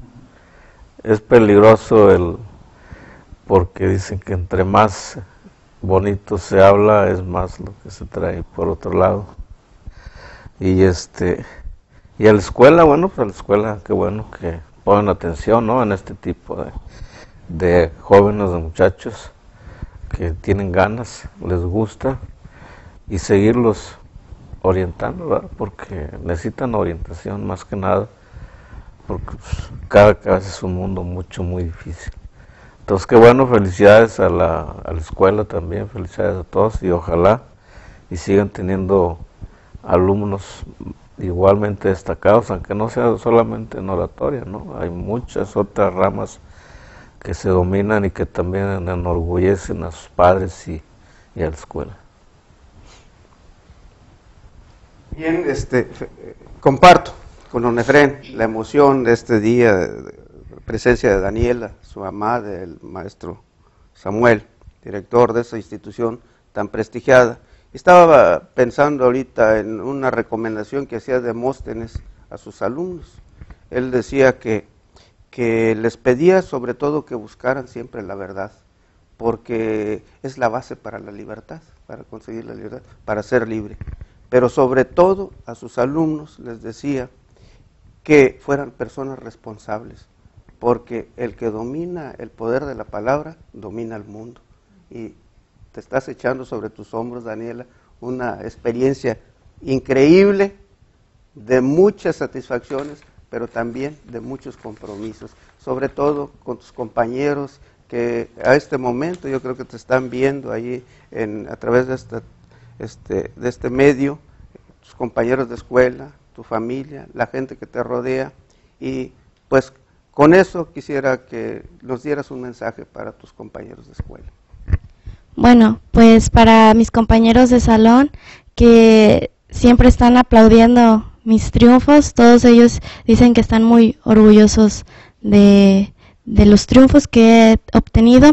porque dicen que entre más bonito se habla es más lo que se trae por otro lado. Y a la escuela, bueno, pues a la escuela, qué bueno que pongan atención, ¿no?, en este tipo de jóvenes, de muchachos que tienen ganas, les gusta, y seguirlos orientando, ¿verdad?, porque necesitan orientación más que nada, porque pues, cada vez es un mundo muy difícil. Entonces, qué bueno, felicidades a la escuela también, felicidades a todos, y ojalá y sigan teniendo alumnos igualmente destacados, aunque no sea solamente en oratoria, ¿no? Hay muchas otras ramas que se dominan y que también enorgullecen a sus padres y a la escuela. Bien, comparto con don Efraín la emoción de este día, de presencia de Daniela, su mamá, del maestro Samuel, director de esa institución tan prestigiada, Estaba pensando ahorita en una recomendación que hacía Demóstenes a sus alumnos. Él decía que les pedía sobre todo que buscaran siempre la verdad, porque es la base para la libertad, para conseguir la libertad, para ser libre. Pero sobre todo a sus alumnos les decía que fueran personas responsables, porque el que domina el poder de la palabra domina el mundo. Y te estás echando sobre tus hombros, Daniela, una experiencia increíble, de muchas satisfacciones, pero también de muchos compromisos, sobre todo con tus compañeros que a este momento yo creo que te están viendo ahí a través de este medio, tus compañeros de escuela, tu familia, la gente que te rodea, y pues con eso quisiera que nos dieras un mensaje para tus compañeros de escuela. Bueno, pues para mis compañeros de salón que siempre están aplaudiendo mis triunfos, todos ellos dicen que están muy orgullosos de los triunfos que he obtenido,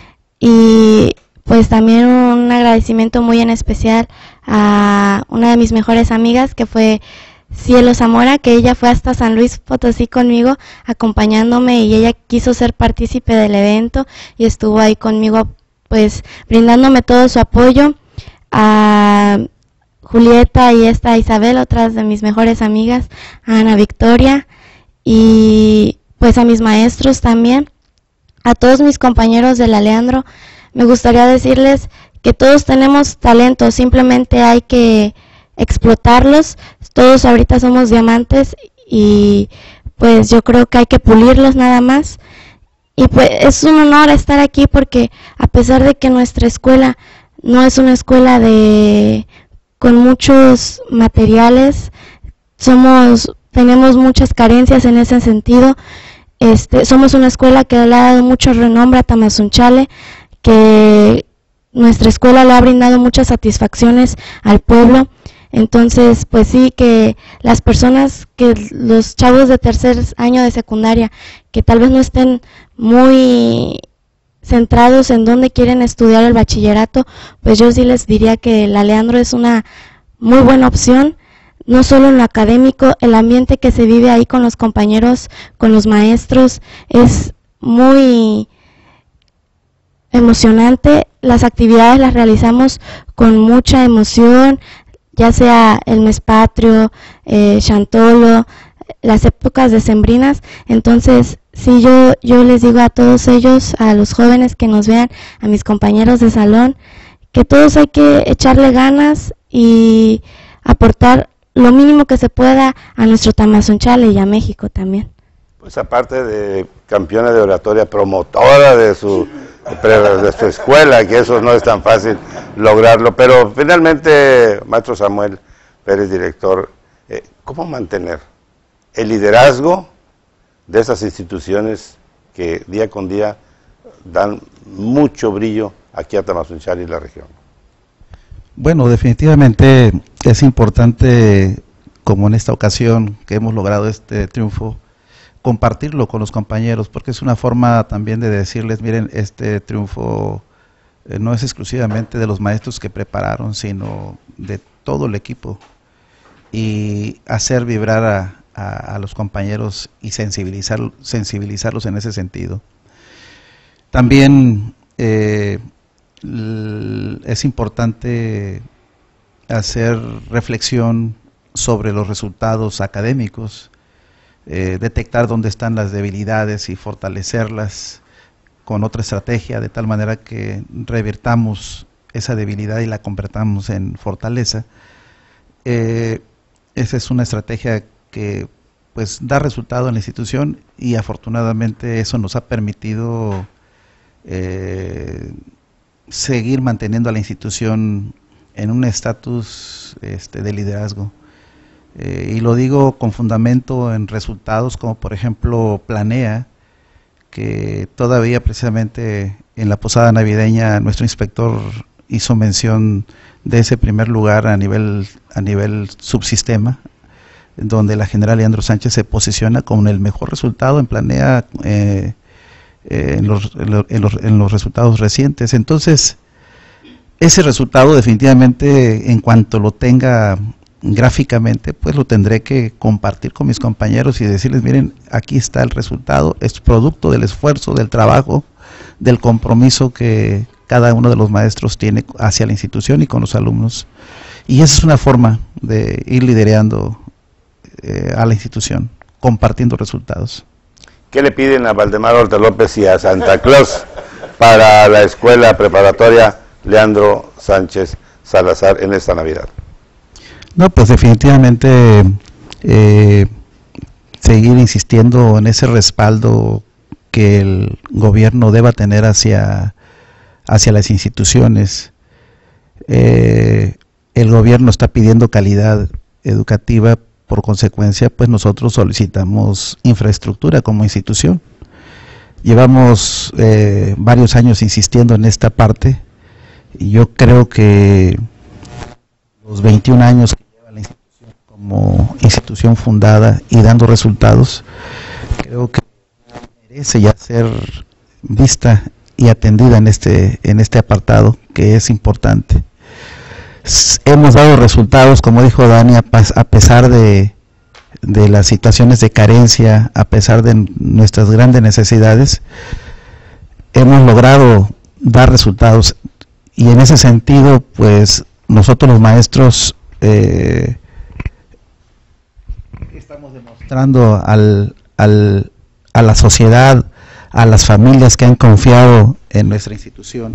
y pues también un agradecimiento muy en especial a una de mis mejores amigas, que fue Cielo Zamora, que ella fue hasta San Luis Potosí conmigo acompañándome, y ella quiso ser partícipe del evento y estuvo ahí conmigo pues brindándome todo su apoyo. A Julieta y Isabel, otras de mis mejores amigas, a Ana Victoria, y pues a mis maestros también, a todos mis compañeros de la Leandro. Me gustaría decirles que todos tenemos talento, simplemente hay que explotarlos. Todos ahorita somos diamantes y pues yo creo que hay que pulirlos nada más. Y pues es un honor estar aquí, porque a pesar de que nuestra escuela no es una escuela con muchos materiales, tenemos muchas carencias en ese sentido. Somos una escuela que le ha dado mucho renombre a Tamazunchale, que nuestra escuela le ha brindado muchas satisfacciones al pueblo. Entonces, pues sí, que las personas, que los chavos de tercer año de secundaria, que tal vez no estén muy centrados en dónde quieren estudiar el bachillerato, pues yo sí les diría que la Leandro es una muy buena opción, no solo en lo académico, el ambiente que se vive ahí con los compañeros, con los maestros, es muy emocionante. Las actividades las realizamos con mucha emoción, ya sea el mes patrio, Chantolo, las épocas decembrinas. Entonces, sí, yo les digo a todos ellos, a los jóvenes que nos vean, a mis compañeros de salón, que todos hay que echarle ganas y aportar lo mínimo que se pueda a nuestro Tamazunchale y a México también. Pues aparte de campeona de oratoria, promotora de su escuela, que eso no es tan fácil lograrlo, pero finalmente, maestro Samuel Pérez, director, ¿cómo mantener el liderazgo de esas instituciones que día con día dan mucho brillo aquí a Tamazunchale y la región? Bueno, definitivamente es importante, como en esta ocasión que hemos logrado este triunfo, compartirlo con los compañeros, porque es una forma también de decirles, miren, este triunfo no es exclusivamente de los maestros que prepararon, sino de todo el equipo, y hacer vibrar a los compañeros y sensibilizarlos en ese sentido. También es importante hacer reflexión sobre los resultados académicos, detectar dónde están las debilidades y fortalecerlas con otra estrategia, de tal manera que revirtamos esa debilidad y la convertamos en fortaleza. Esa es una estrategia que pues da resultado en la institución, y afortunadamente eso nos ha permitido seguir manteniendo a la institución en un estatus de liderazgo. Y lo digo con fundamento en resultados, como por ejemplo Planea, que todavía precisamente en la posada navideña nuestro inspector hizo mención de ese primer lugar a nivel subsistema, donde la general Leandro Sánchez se posiciona con el mejor resultado en Planea en los resultados recientes. Entonces, ese resultado definitivamente, en cuanto lo tenga gráficamente, pues lo tendré que compartir con mis compañeros y decirles, miren, aquí está el resultado, es producto del esfuerzo, del trabajo, del compromiso que cada uno de los maestros tiene hacia la institución y con los alumnos. Y esa es una forma de ir liderando a la institución, compartiendo resultados. ¿Qué le piden a Valdemar Horta López y a Santa Claus para la escuela preparatoria Leandro Sánchez Salazar en esta Navidad? No, pues definitivamente seguir insistiendo en ese respaldo que el gobierno deba tener hacia las instituciones. El gobierno está pidiendo calidad educativa, por consecuencia, pues nosotros solicitamos infraestructura como institución. Llevamos varios años insistiendo en esta parte, y yo creo que los 21 años que lleva la institución como institución fundada y dando resultados, creo que merece ya ser vista y atendida en este apartado, que es importante. Hemos dado resultados, como dijo Dani, a pesar de las situaciones de carencia, a pesar de nuestras grandes necesidades, hemos logrado dar resultados, y en ese sentido, pues nosotros los maestros estamos demostrando a la sociedad, a las familias que han confiado en nuestra institución,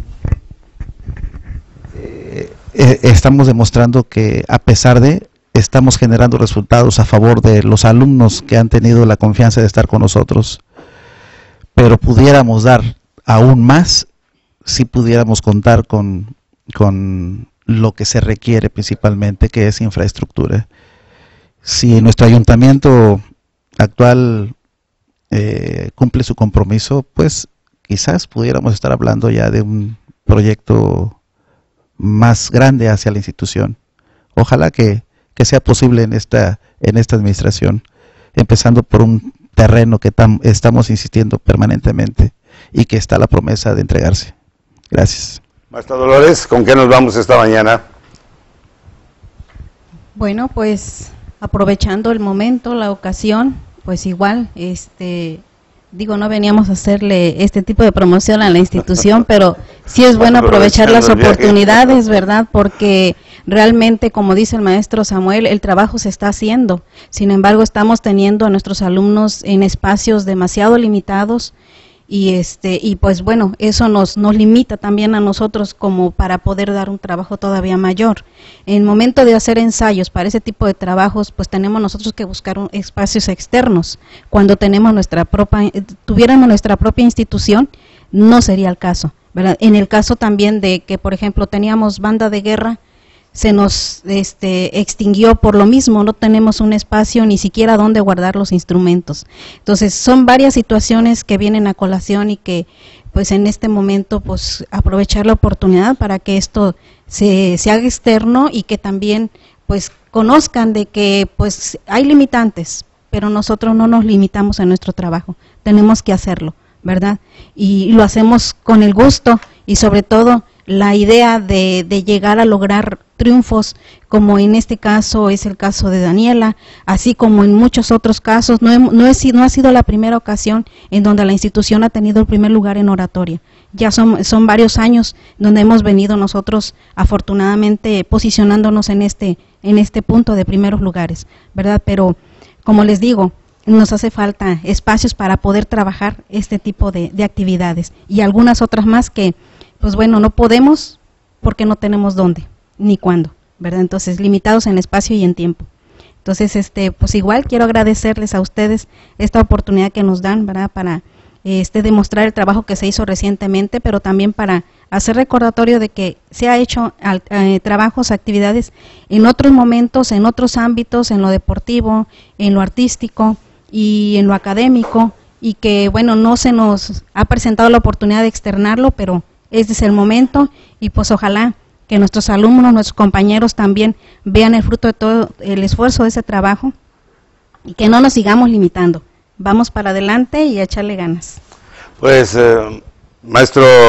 estamos demostrando que a pesar de, estamos generando resultados a favor de los alumnos que han tenido la confianza de estar con nosotros, pero pudiéramos dar aún más si pudiéramos contar con lo que se requiere principalmente, que es infraestructura. Si nuestro ayuntamiento actual cumple su compromiso, pues quizás pudiéramos estar hablando ya de un proyecto más grande hacia la institución. Ojalá que sea posible en esta administración, empezando por un terreno que estamos insistiendo permanentemente y que está la promesa de entregarse. Gracias. Maestra Dolores, ¿con qué nos vamos esta mañana? Bueno, pues aprovechando el momento, la ocasión, pues igual, no veníamos a hacerle este tipo de promoción a la institución, pero sí es bueno aprovechar las oportunidades, ¿verdad? Porque realmente, como dice el maestro Samuel, el trabajo se está haciendo. Sin embargo, estamos teniendo a nuestros alumnos en espacios demasiado limitados, y pues bueno, eso nos limita también a nosotros como para poder dar un trabajo todavía mayor. En el momento de hacer ensayos para ese tipo de trabajos, pues tenemos nosotros que buscar espacios externos. Cuando tuviéramos nuestra propia institución, no sería el caso, ¿verdad? En el caso también de que, por ejemplo, teníamos banda de guerra, se nos extinguió por lo mismo, no tenemos un espacio ni siquiera donde guardar los instrumentos. Entonces son varias situaciones que vienen a colación y que pues en este momento pues aprovechar la oportunidad para que esto se haga externo y que también pues conozcan de que pues hay limitantes, pero nosotros no nos limitamos en nuestro trabajo, tenemos que hacerlo, ¿verdad? Y lo hacemos con el gusto y sobre todo la idea de llegar a lograr triunfos, como en este caso es el caso de Daniela, así como en muchos otros casos. No ha sido la primera ocasión en donde la institución ha tenido el primer lugar en oratoria. Ya son varios años donde hemos venido nosotros afortunadamente posicionándonos en este punto de primeros lugares, ¿verdad? Pero como les digo, nos hace falta espacios para poder trabajar este tipo de actividades y algunas otras más que pues bueno, no podemos porque no tenemos dónde ni cuándo, ¿verdad? Entonces, limitados en espacio y en tiempo. Entonces, pues igual quiero agradecerles a ustedes esta oportunidad que nos dan, ¿verdad? Para demostrar el trabajo que se hizo recientemente, pero también para hacer recordatorio de que se ha hecho trabajos, actividades en otros momentos, en otros ámbitos, en lo deportivo, en lo artístico y en lo académico, y que, bueno, no se nos ha presentado la oportunidad de externarlo, pero este es el momento y pues ojalá que nuestros alumnos, nuestros compañeros también vean el fruto de todo el esfuerzo de ese trabajo y que no nos sigamos limitando. Vamos para adelante y a echarle ganas. Pues, maestro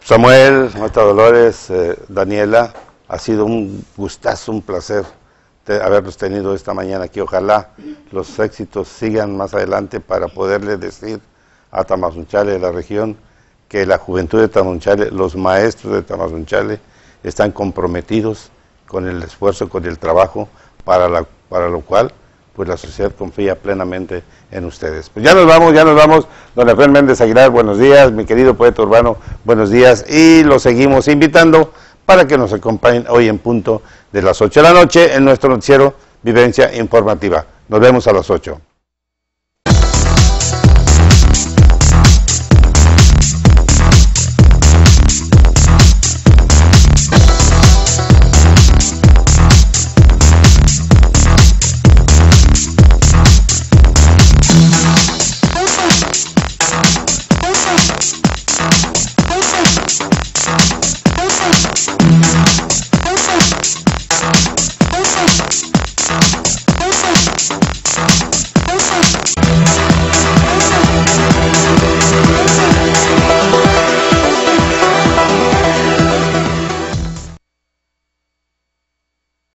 Samuel, maestra Dolores, Daniela, ha sido un gustazo, un placer haberlos tenido esta mañana aquí. Ojalá los éxitos sigan más adelante para poderle decir a Tamazunchale, de la región, que la juventud de Tamazunchale, los maestros de Tamazunchale están comprometidos con el esfuerzo, con el trabajo, para lo cual pues la sociedad confía plenamente en ustedes. Pues ya nos vamos, don Efraín Méndez Aguilar, buenos días, mi querido poeta urbano, buenos días, y los seguimos invitando para que nos acompañen hoy en punto de las 8 de la noche en nuestro noticiero Vivencia Informativa. Nos vemos a las 8.